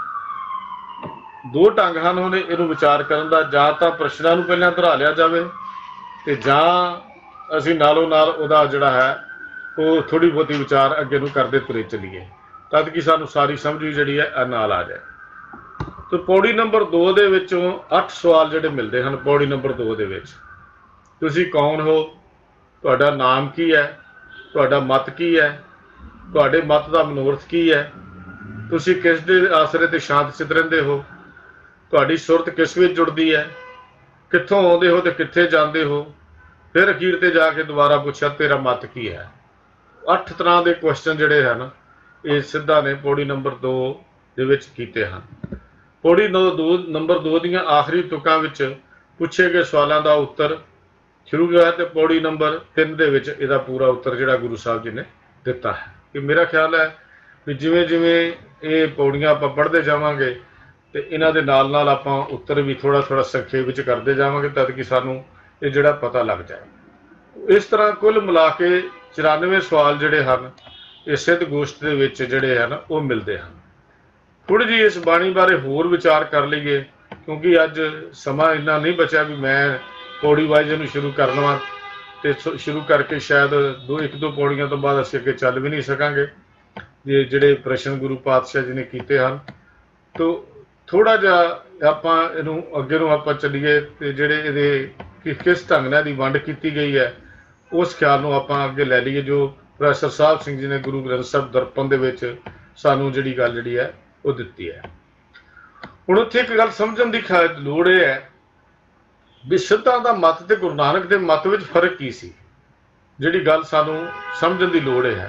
ਦੋ ਢੰਗ ਹਨ ਉਹਨੇ ਇਹਨੂੰ ਵਿਚਾਰ ਕਰਨ ਦਾ, ਜਾਂ ਤਾਂ ਪ੍ਰਸ਼ਨਾਂ ਨੂੰ ਪਹਿਲਾਂ ਧਰਾ ਲਿਆ ਜਾਵੇ ਤੇ ਜਾਂ ਅਸੀਂ ਨਾਲੋਂ ਨਾਲ ਉਹਦਾ ਜਿਹੜਾ ਹੈ ਉਹ ਥੋੜ੍ਹੀ ਬਹੁਤੀ ਵਿਚਾਰ ਅੱਗੇ ਨੂੰ ਕਰਦੇ ਤੁਰੇ ਚੱਲੀਏ, ਤਦ ਕਿ ਸਾਨੂੰ ਸਾਰੀ ਸਮਝ ਵੀ ਜਿਹੜੀ ਹੈ ਨਾਲ ਆ ਜਾਏ। ਤੇ ਪੌੜੀ ਨੰਬਰ ਦੋ ਦੇ ਵਿੱਚੋਂ ਅੱਠ ਸਵਾਲ ਜਿਹੜੇ ਮਿਲਦੇ ਹਨ ਪੌੜੀ ਨੰਬਰ ਦੋ ਦੇ ਵਿੱਚ, ਤੁਸੀਂ ਕੌਣ ਹੋ, ਤੁਹਾਡਾ ਨਾਮ ਕੀ ਹੈ, ਤੁਹਾਡਾ ਮਤ ਕੀ ਹੈ, ਤੁਹਾਡੇ ਮਤ ਦਾ ਮਨੋਰਥ ਕੀ ਹੈ, ਤੁਸੀਂ ਕਿਸ ਦੇ ਆਸਰੇ ਤੇ ਸ਼ਾਂਤ ਚਿਤ ਰਹਿੰਦੇ ਹੋ, ਤੁਹਾਡੀ ਸੁਰਤ ਕਿਸ ਵਿੱਚ ਜੁੜਦੀ ਹੈ, ਕਿੱਥੋਂ ਆਉਂਦੇ ਹੋ ਤੇ ਕਿੱਥੇ ਜਾਂਦੇ ਹੋ। ਫਿਰ ਅਖੀਰ ਤੇ ਜਾ ਕੇ ਦੁਬਾਰਾ ਪੁੱਛਿਆ ਤੇਰਾ ਮਤ ਕੀ ਹੈ। ਅੱਠ ਤਰ੍ਹਾਂ ਦੇ ਕੁਐਸਚਨ ਜਿਹੜੇ ਹਨ ਇਹ ਸਿੱਧਾ ਨੇ ਪੌੜੀ ਨੰਬਰ ਦੋ ਦੇ ਵਿੱਚ ਕੀਤੇ ਹਨ। ਪੌੜੀ ਨੋ ਦੋ ਨੰਬਰ ਦੋ ਦੀਆਂ ਆਖਰੀ ਤੁਕਾਂ ਵਿੱਚ ਪੁੱਛੇ ਗਏ ਸਵਾਲਾਂ ਦਾ ਉੱਤਰ ਸ਼ੁਰੂ ਹੋਇਆ ਤੇ ਪੌੜੀ ਨੰਬਰ ਤਿੰਨ ਦੇ ਵਿੱਚ ਇਹਦਾ ਪੂਰਾ ਉੱਤਰ ਜਿਹੜਾ ਗੁਰੂ ਸਾਹਿਬ ਜੀ ਨੇ ਦਿੱਤਾ ਹੈ। ਕਿ ਮੇਰਾ ਖਿਆਲ ਹੈ ਵੀ ਜਿਵੇਂ ਜਿਵੇਂ ਇਹ ਪੌੜੀਆਂ ਆਪਾਂ ਪੜ੍ਹਦੇ ਜਾਵਾਂਗੇ ਤੇ ਇਹਨਾਂ ਦੇ ਨਾਲ ਨਾਲ ਆਪਾਂ ਉੱਤਰ ਵੀ ਥੋੜ੍ਹਾ ਥੋੜ੍ਹਾ ਸੰਖੇਪ ਵਿੱਚ ਕਰਦੇ ਜਾਵਾਂਗੇ ਤਦ ਕਿ ਸਾਨੂੰ ਇਹ ਜਿਹੜਾ ਪਤਾ ਲੱਗ ਜਾਏ। ਇਸ ਤਰ੍ਹਾਂ ਕੁੱਲ ਮਿਲਾ ਕੇ ਚੁਰਾਨਵੇਂ ਸਵਾਲ ਜਿਹੜੇ ਹਨ ਇਹ ਸਿੱਧ ਗੋਸ਼ਟ ਦੇ ਵਿੱਚ ਜਿਹੜੇ ਹਨ ਉਹ ਮਿਲਦੇ ਹਨ। ਥੋੜ੍ਹੀ ਜਿਹੀ ਇਸ ਬਾਣੀ ਬਾਰੇ ਹੋਰ ਵਿਚਾਰ ਕਰ ਲਈਏ ਕਿਉਂਕਿ ਅੱਜ ਸਮਾਂ ਇੰਨਾ ਨਹੀਂ ਬਚਿਆ ਵੀ ਮੈਂ ਪੌੜੀ ਵਾਈਜ਼ ਇਹਨੂੰ ਸ਼ੁਰੂ ਕਰ ਲਵਾਂ ਤੇ ਸ਼ੁਰੂ ਕਰਕੇ ਸ਼ਾਇਦ ਦੋ ਇੱਕ ਦੋ ਪੌੜੀਆਂ ਤੋਂ ਬਾਅਦ ਅਸੀਂ ਅੱਗੇ ਚੱਲ ਵੀ ਨਹੀਂ ਸਕਾਂਗੇ। ਜੇ ਜਿਹੜੇ ਪ੍ਰਸ਼ਨ ਗੁਰੂ ਪਾਤਸ਼ਾਹ ਜੀ ਨੇ ਕੀਤੇ ਹਨ ਤੋ ਥੋੜ੍ਹਾ ਜਿਹਾ ਆਪਾਂ ਇਹਨੂੰ ਅੱਗੇ ਨੂੰ ਆਪਾਂ ਚੱਲੀਏ ਤੇ ਜਿਹੜੇ ਇਹਦੇ ਕਿ ਕਿਸ ਢੰਗ ਨਾਲ ਦੀ ਵੰਡ ਕੀਤੀ ਗਈ ਹੈ ਉਸ ਖਿਆਲ ਨੂੰ ਆਪਾਂ ਅੱਗੇ ਲੈ ਲਈਏ ਜੋ ਪ੍ਰੋਫੈਸਰ ਸਾਹਿਬ ਸਿੰਘ ਜੀ ਨੇ ਗੁਰੂ ਗ੍ਰੰਥ ਸਾਹਿਬ ਦਰਪਣ ਦੇ ਵਿੱਚ ਸਾਨੂੰ ਜਿਹੜੀ ਗੱਲ ਜਿਹੜੀ ਹੈ ਉਹ ਦਿੱਤੀ ਹੈ। ਹੁਣ ਉੱਥੇ ਇੱਕ ਗੱਲ ਸਮਝਣ ਦੀ ਲੋੜ ਇਹ ਹੈ ਵੀ ਸਿੱਧਾਂ ਦਾ ਮਤ ਤੇ ਗੁਰੂ ਨਾਨਕ ਦੇ ਮਤ ਵਿੱਚ ਫਰਕ ਕੀ ਸੀ। ਜਿਹੜੀ ਗੱਲ ਸਾਨੂੰ ਸਮਝਣ ਦੀ ਲੋੜ ਹੈ।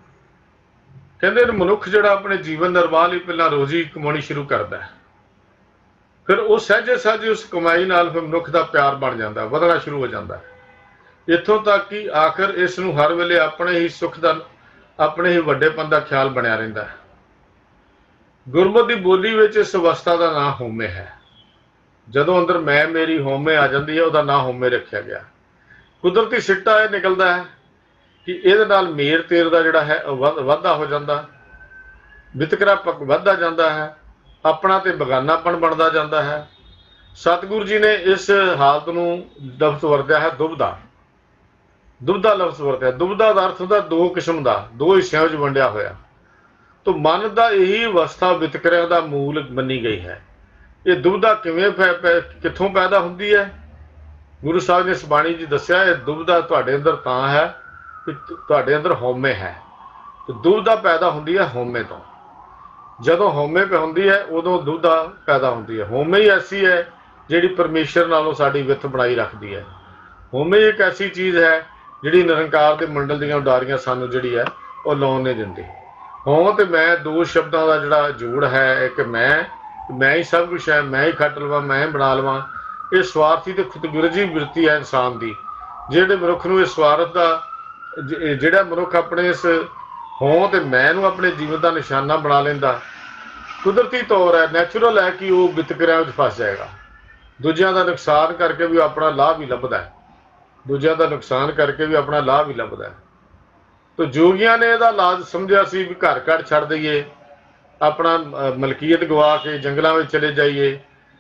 ਕਹਿੰਦੇ ਮਨੁੱਖ ਜਿਹੜਾ ਆਪਣੇ ਜੀਵਨ ਨਿਰਵਾਹ ਲਈ ਪਹਿਲਾਂ ਰੋਜ਼ੀ ਕਮਾਉਣੀ ਸ਼ੁਰੂ ਕਰਦਾ ਹੈ ਫਿਰ ਉਹ ਸਹਿਜੇ ਸਹਿਜੇ ਉਸ ਕਮਾਈ ਨਾਲ ਫਿਰ ਮਨੁੱਖ ਦਾ ਪਿਆਰ ਬਣ ਜਾਂਦਾ, ਵਧਣਾ ਸ਼ੁਰੂ ਹੋ ਜਾਂਦਾ। ਇੱਥੋਂ ਤੱਕ ਕਿ ਆਖਰ ਇਸ ਨੂੰ ਹਰ ਵੇਲੇ ਆਪਣੇ ਹੀ ਸੁੱਖ ਦਾ ਆਪਣੇ ਹੀ ਵੱਡੇਪਨ ਦਾ ਖਿਆਲ ਬਣਿਆ ਰਹਿੰਦਾ ਹੈ। ਗੁਰਮਤਿ ਦੀ ਬੋਲੀ ਵਿੱਚ ਇਸ ਅਵਸਥਾ ਦਾ ਨਾਂ ਹਉਮੈ ਹੈ। ਜਦੋਂ ਅੰਦਰ ਮੈਂ ਮੇਰੀ ਹਉਮੈ ਆ ਜਾਂਦੀ ਹੈ ਉਹਦਾ ਨਾਂ ਹਉਮੈ ਰੱਖਿਆ ਗਿਆ। ਕੁਦਰਤੀ ਸਿੱਟਾ ਇਹ ਨਿਕਲਦਾ ਹੈ ਕਿ ਇਹਦੇ ਨਾਲ ਮੇਰ ਤੇਰ ਦਾ ਜਿਹੜਾ ਹੈ ਵਾਧਾ ਹੋ ਜਾਂਦਾ, ਵਿਤਕਰਾ ਵੱਧਦਾ ਜਾਂਦਾ ਹੈ, ਆਪਣਾ ਤੇ ਬਗਾਨਾਪਣ ਬਣਦਾ ਜਾਂਦਾ ਹੈ। ਸਤਿਗੁਰੂ ਜੀ ਨੇ ਇਸ ਹਾਲਤ ਨੂੰ ਲਫ਼ਜ਼ ਵਰਤਿਆ ਹੈ ਦੁਬਦਾ। ਦੁਬਦਾ ਲਫ਼ਜ਼ ਵਰਤਿਆ। ਦੁਬਦਾ ਦਾ ਅਰਥ ਹੁੰਦਾ ਦੋ ਕਿਸਮ ਦਾ, ਦੋ ਹਿੱਸਿਆਂ ਵਿੱਚ ਵੰਡਿਆ ਹੋਇਆ। ਤੋ ਮਨ ਦਾ ਇਹੀ ਅਵਸਥਾ ਵਿਤਕਰਿਆਂ ਦਾ ਮੂਲ ਮੰਨੀ ਗਈ ਹੈ। ਇਹ ਦੁਬਦਾ ਕਿਵੇਂ ਕਿੱਥੋਂ ਪੈਦਾ ਹੁੰਦੀ ਹੈ? ਗੁਰੂ ਸਾਹਿਬ ਨੇ ਇਸ ਬਾਣੀ ਜੀ ਦੱਸਿਆ ਇਹ ਦੁਬਦਾ ਤੁਹਾਡੇ ਅੰਦਰ ਤਾਂ ਹੈ ਕਿ ਤੁਹਾਡੇ ਅੰਦਰ ਹਉਮੈ ਹੈ। ਤੇ ਦੁਬਦਾ ਪੈਦਾ ਹੁੰਦੀ ਹੈ ਹਉਮੈ ਤੋਂ। ਜਦੋਂ ਹਉਮੈ ਹੁੰਦੀ ਹੈ ਉਦੋਂ ਦੁਬਦਾ ਪੈਦਾ ਹੁੰਦੀ ਹੈ। ਹਉਮੈ ਹੀ ਐਸੀ ਹੈ ਜਿਹੜੀ ਪਰਮੇਸ਼ਰ ਨਾਲੋਂ ਸਾਡੀ ਵਿੱਥ ਬਣਾਈ ਰੱਖਦੀ ਹੈ। ਹਉਮੈ ਇੱਕ ਐਸੀ ਚੀਜ਼ ਹੈ ਜਿਹੜੀ ਨਿਰੰਕਾਰ ਦੇ ਮੰਡਲ ਦੀਆਂ ਉਡਾਰੀਆਂ ਸਾਨੂੰ ਜਿਹੜੀ ਹੈ ਉਹ ਲਾਉਣ ਨਹੀਂ ਦਿੰਦੀ। ਹੋਂ ਤੇ ਮੈਂ ਦੋ ਸ਼ਬਦਾਂ ਦਾ ਜਿਹੜਾ ਜੋੜ ਹੈ ਇੱਕ ਮੈਂ ਮੈਂ ਹੀ ਸਭ ਕੁਛ ਹੈ, ਮੈਂ ਹੀ ਖੱਟ ਲਵਾਂ, ਮੈਂ ਹੀ ਬਣਾ ਲਵਾਂ। ਇਹ ਸਵਾਰਥੀ ਤੇ ਖੁਦਗਰਜੀ ਬਿਰਤੀ ਹੈ ਇਨਸਾਨ ਦੀ। ਜਿਹੜੇ ਮਨੁੱਖ ਨੂੰ ਇਹ ਸਵਾਰਥ ਦਾ ਜਿਹੜਾ ਮਨੁੱਖ ਆਪਣੇ ਇਸ ਹੋਂ ਤੇ ਮੈਂ ਨੂੰ ਆਪਣੇ ਜੀਵਨ ਦਾ ਨਿਸ਼ਾਨਾ ਬਣਾ ਲੈਂਦਾ ਕੁਦਰਤੀ ਤੌਰ ਹੈ, ਨੈਚੁਰਲ ਹੈ ਕਿ ਉਹ ਵਿਤਕਰਿਆਂ ਵਿੱਚ ਫਸ ਜਾਏਗਾ। ਦੂਜਿਆਂ ਦਾ ਨੁਕਸਾਨ ਕਰਕੇ ਵੀ ਆਪਣਾ ਲਾਭ ਹੀ ਲੱਭਦਾ ਹੈ। ਦੂਜਿਆਂ ਦਾ ਨੁਕਸਾਨ ਕਰਕੇ ਵੀ ਆਪਣਾ ਲਾਭ ਹੀ ਲੱਭਦਾ ਹੈ। ਤੋ ਜੋਗੀਆਂ ਨੇ ਇਹਦਾ ਇਲਾਜ ਸਮਝਿਆ ਸੀ ਵੀ ਘਰ ਘਰ ਛੱਡ ਦਈਏ, ਆਪਣਾ ਮਲਕੀਅਤ ਗਵਾ ਕੇ ਜੰਗਲਾਂ ਵਿੱਚ ਚਲੇ ਜਾਈਏ,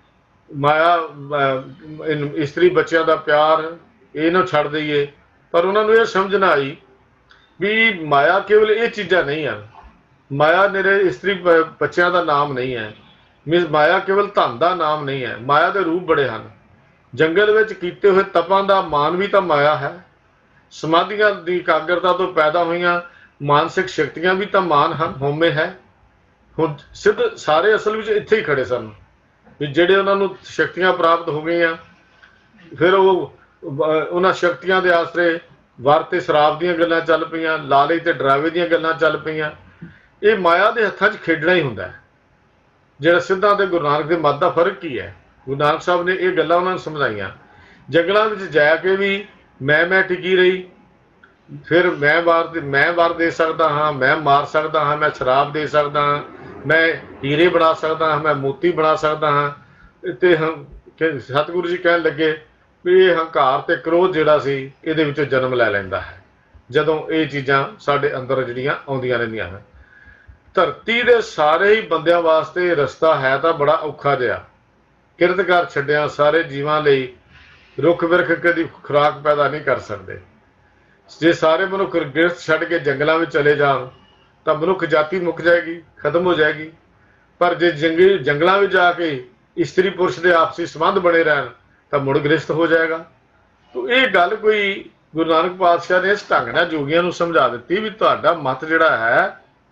ਮਾਇਆ ਇਸਤਰੀ ਬੱਚਿਆਂ ਦਾ ਪਿਆਰ ਇਹਨੂੰ ਛੱਡ ਦਈਏ। ਪਰ ਉਹਨਾਂ ਨੂੰ ਇਹ ਸਮਝ ਨਾ ਆਈ ਵੀ ਮਾਇਆ ਕੇਵਲ ਇਹ ਚੀਜ਼ਾਂ ਨਹੀਂ ਹਨ। ਮਾਇਆ ਮੇਰੇ ਇਸਤਰੀ ਬੱਚਿਆਂ ਦਾ ਨਾਮ ਨਹੀਂ ਹੈ। ਮੀਨਸ ਮਾਇਆ ਕੇਵਲ ਧਨ ਦਾ ਨਾਮ ਨਹੀਂ ਹੈ। ਮਾਇਆ ਦੇ ਰੂਪ ਬੜੇ ਹਨ। ਜੰਗਲ ਵਿੱਚ ਕੀਤੇ ਹੋਏ ਤਪਾਂ ਦਾ ਮਾਨ ਵੀ ਤਾਂ ਮਾਇਆ ਹੈ। ਸਮਾਧੀਆਂ ਦੀ ਇਕਾਗਰਤਾ ਤੋਂ ਪੈਦਾ ਹੋਈਆਂ ਮਾਨਸਿਕ ਸ਼ਕਤੀਆਂ ਵੀ ਤਾਂ ਮਾਨ ਹਨ, ਹਉਮੈ ਹੈ। ਹੁਣ ਸਿੱਧ ਸਾਰੇ ਅਸਲ ਵਿੱਚ ਇੱਥੇ ਹੀ ਖੜੇ ਸਨ ਵੀ ਜਿਹੜੇ ਉਹਨਾਂ ਨੂੰ ਸ਼ਕਤੀਆਂ ਪ੍ਰਾਪਤ ਹੋ ਗਈਆਂ ਫਿਰ ਉਹ ਉਹਨਾਂ ਸ਼ਕਤੀਆਂ ਦੇ ਆਸਰੇ ਵਰ ਤੇ ਸ਼ਰਾਬ ਦੀਆਂ ਗੱਲਾਂ ਚੱਲ ਪਈਆਂ, ਲਾਲਚ ਤੇ ਡਰਾਵੇ ਦੀਆਂ ਗੱਲਾਂ ਚੱਲ ਪਈਆਂ। ਇਹ ਮਾਇਆ ਦੇ ਹੱਥਾਂ 'ਚ ਖੇਡਣਾ ਹੀ ਹੁੰਦਾ ਹੈ। ਜਿਹੜਾ ਸਿੱਧਾਂ ਤੇ ਗੁਰੂ ਨਾਨਕ ਦੇ ਮਤ ਦਾ ਫਰਕ ਕੀ ਹੈ? ਗੁਰੂ ਨਾਨਕ ਸਾਹਿਬ ਨੇ ਇਹ ਗੱਲਾਂ ਉਹਨਾਂ ਨੂੰ ਸਮਝਾਈਆਂ। ਜੰਗਲਾਂ ਵਿੱਚ ਜਾ ਕੇ ਵੀ ਮੈਂ ਮੈਂ ਟਿਕੀ ਰਹੀ। ਫਿਰ ਮੈਂ ਵਾਰ ਦੇ ਮੈਂ ਵਾਰ ਦੇ ਸਕਦਾ ਹਾਂ, ਮੈਂ ਮਾਰ ਸਕਦਾ ਹਾਂ, ਮੈਂ ਸ਼ਰਾਬ ਦੇ ਸਕਦਾ ਹਾਂ, ਮੈਂ ਹੀਰੇ ਬਣਾ ਸਕਦਾ ਹਾਂ, ਮੈਂ ਮੋਤੀ ਬਣਾ ਸਕਦਾ ਹਾਂ। ਤੇ ਸਤਿਗੁਰੂ ਜੀ ਕਹਿਣ ਲੱਗੇ ਵੀ ਇਹ ਹੰਕਾਰ ਤੇ ਕ੍ਰੋਧ ਜਿਹੜਾ ਸੀ ਇਹਦੇ ਵਿੱਚੋਂ ਜਨਮ ਲੈ ਲੈਂਦਾ ਹੈ ਜਦੋਂ ਇਹ ਚੀਜ਼ਾਂ ਸਾਡੇ ਅੰਦਰ ਜਿਹੜੀਆਂ ਆਉਂਦੀਆਂ ਰਹਿੰਦੀਆਂ ਹਨ। ਧਰਤੀ ਦੇ ਸਾਰੇ ਹੀ ਬੰਦਿਆਂ ਵਾਸਤੇ ਰਸਤਾ ਹੈ ਤਾਂ ਬੜਾ ਔਖਾ ਜਿਹਾ। ਕਿਰਤਕਾਰ ਛੱਡਿਆ ਸਾਰੇ ਜੀਵਾਂ ਲਈ ਰੁੱਖ ਬਿਰਖ ਕਦੀ ਖੁਰਾਕ ਪੈਦਾ ਨਹੀਂ ਕਰ ਸਕਦੇ। ਜੇ ਸਾਰੇ ਮਨੁੱਖ ਗਿਰਤ ਛੱਡ ਕੇ ਜੰਗਲਾਂ ਵਿੱਚ ਚਲੇ ਜਾਣ ਤਾਂ ਮਨੁੱਖ ਜਾਤੀ ਮੁੱਕ ਜਾਏਗੀ, ਖਤਮ ਹੋ ਜਾਏਗੀ। ਪਰ ਜੇ ਜੰਗੀ ਜੰਗਲਾਂ ਵਿੱਚ ਜਾ ਕੇ ਇਸਤਰੀ ਪੁਰਸ਼ ਦੇ ਆਪਸੀ ਸੰਬੰਧ ਬਣੇ ਰਹਿਣ ਤਾਂ ਮੁੜ ਗ੍ਰਸਤ ਹੋ ਜਾਏਗਾ। तो ये गल कोई गुरु नानक पातशाह ने इस ढंग नाल जोगियां नूं समझा दित्ती भी तुहाडा मत जिहड़ा है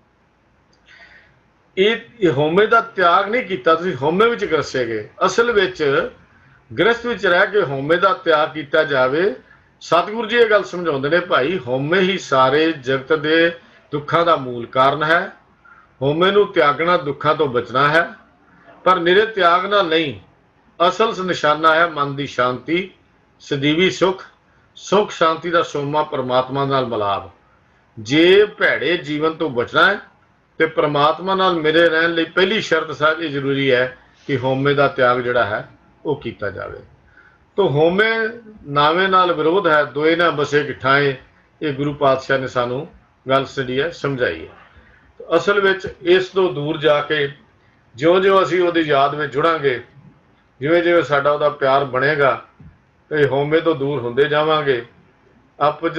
ये होमे का त्याग नहीं किया, तुसीं होमे विच ग्रसे गए। असल विच गृहस्थ विच रह के होमे का त्याग किया जाए। सतगुरु जी ये गल समझाउंदे ने, भाई होमे ही सारे जगत के दुखों का मूल कारण है। होमे नूं त्यागना दुखों तो बचना है, पर निरे त्याग नाल नहीं। असल निशाना है मन की शांति, सदीवी सुख, सुख शांति का सोमा परमात्मा नाल मिलाप। जे भैड़े जीवन तो बचना है तो परमात्मा नाल मिले रहने लई पहली शर्त साहब ये जरूरी है कि होमे का त्याग जिहड़ा है वो किया जाए। तो होमे नावे नाल विरोध है, दोए ना बसे किठाए, ये गुरु पातशाह ने सानू गल जी है समझाई है। तो असल विच इस तो दूर जाके ज्यों ज्यों असीं उहदी याद में जुड़ांगे, जिवें जिवें साडा उहदा प्यार बनेगा, तो होमे तो दूर होंदे जावांगे। आपस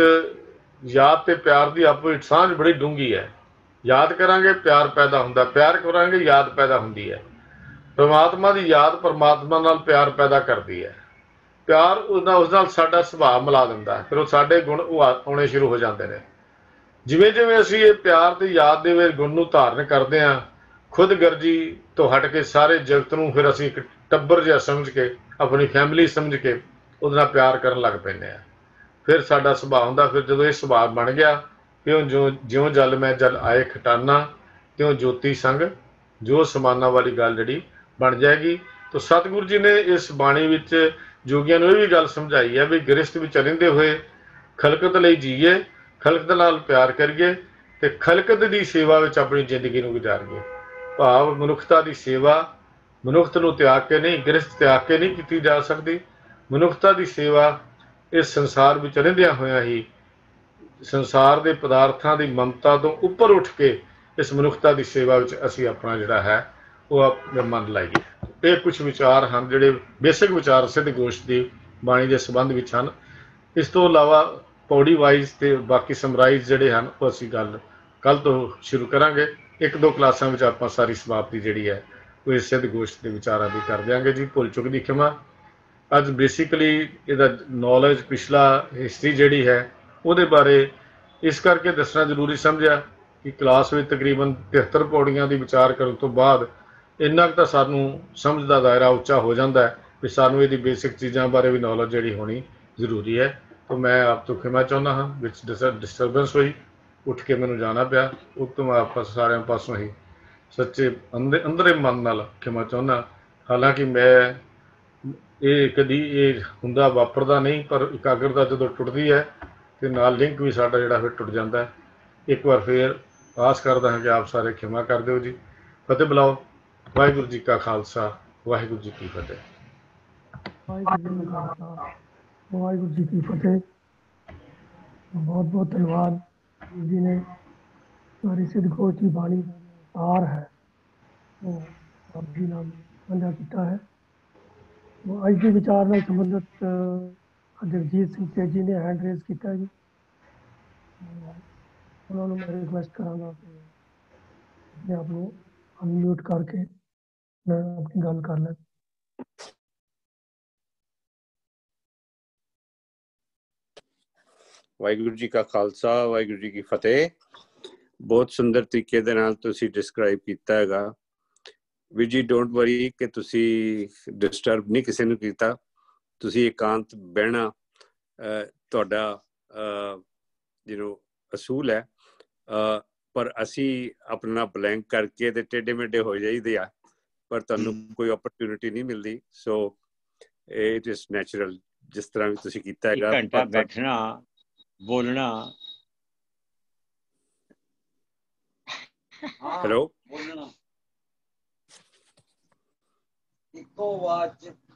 याद ते प्यार की आपस सांझ बड़ी डूंगी है। याद करांगे प्यार पैदा हुंदा, प्यार करांगे याद पैदा हुंदी है। परमात्मा की याद परमात्मा नाल प्यार पैदा करती है। प्यार उसदा उस नाल साडा सुभाव मिला दिंदा है, फिर वो साडे गुण आउणे शुरू हो जाते हैं। जिवें जिवें असीं ये प्यार की याद दे विच गुण नूं धारण करते हैं, खुद गर्जी तो हट के सारे जगत नूं फिर असीं एक टब्बर जिहा समझ के, अपनी फैमिली समझ के उहदे नाल प्यार करन लग पैंदे आ। फिर साडा सुभाव हुंदा, फिर जदों ये सुभाव बन गया, क्यों जो ज्यों जल मैं जल आए खटाना, त्यों ज्योति संग जो समाना वाली गल जिहड़ी बन जाएगी। तो सतगुरु जी ने इस बाणी विच जोगियां नूं ये भी गल समझाई है भी गृहस्थ विच रहिंदे होए खलकत लई जीए, खलकत नाल प्यार करिए ते खलकत दी सेवा विच अपनी जिंदगी नूं गुजारीए। भाव मनुखता दी सेवा मनुखत नूं त्याग के नहीं, गृहस्थ त्याग के नहीं की जा सकती। मनुखता दी सेवा इस संसार विच रहिंदियां होइआं ही संसार के पदार्थों की ममता तो उपर उठ के इस मनुखता की सेवा विच असीं अपना जिहड़ा है वो अपने मन लाइए। ये कुछ विचार हैं जिहड़े बेसिक विचार सिद्ध गोष्ठ की बाणी के संबंध विच हन। इस तो इलावा पौड़ी वाइज ते बाकी समराइज जिहड़े हैं वो असीं गल कल तो शुरू करांगे। एक दो क्लासां विच आपां सारी समाप्ति जिहड़ी है वो इस सिद्ध गोष्ठ के विचारां दी कर देंगे जी। भुल चुक दी खिमा। अज बेसिकली इहदा नॉलेज पिछला हिस्ट्री जिहड़ी है ਉਹਦੇ ਬਾਰੇ इस करके दसना जरूरी समझा कि क्लास में तकरीबन तिहत्तर पौड़ियां की विचार करने तो बाद इन्ना तो सानू समझ का दायरा उच्चा हो जाता है भी सानू ये बेसिक चीज़ों बारे भी नॉलेज जी होनी जरूरी है। तो मैं आप तो खिमा चाहता हाँ विच डिस्टरबेंस हुई, उठ के मैनू जाना पिया, उत्तम आप सारे पासों ही सच्चे अंदर अंदरे मन नाल खिमा चाहना। हालांकि मैं ये कदी ये हुंदा वापरदा नहीं, पर इकाग्रता जो टुटती है तो नाल लिंक भी साडा जिहड़ा फिर टुट जाता है। एक बार फिर आस करदा हां कि आप सारे खिमा कर दिओ जी। फतेह बुलाओ। वाहिगुरू जी का खालसा, वाहिगुरू जी की फतेह। वाहिगुरू जी का खालसा, वाहिगुरू जी की फतेह। बहुत बहुत धन्यवाद जी ने सारी सिद्ध गोष्ठ की बाणी सार है वो आप जी नाल साझा किया है। वो अज के विचार नाल संबंधित जगजीत सिंह तेजी ने हैंड रेज किया जी। उन्होंने मैं रिक्वेस्ट करांगा कि अपने आप को अनम्यूट करके मैं अपनी गल कर लें। वाहिगुरू जी का खालसा, वाहिगुरू जी की फतेह। बहुत सुंदर तरीके दे नाल तुसीं डिस्क्राइब कीता हैगा। वीर जी डोंट वरी कि तुसीं डिस्टर्ब नहीं किसी नूं कीता। तुसीं एकांत बहना तुहाडा यू नो असूल है, पर असी अपना ब्लैंक करके ते टेढ़े मेढ़े हो जाइदे आ, पर तुहानूं कोई अपॉर्चुनिटी नहीं मिलती। सो इट इज नैचुरल जिस तरह भी तुसीं कीता हैगा। घंटा बैठना बोलना। हेलो बोलना इको आवाज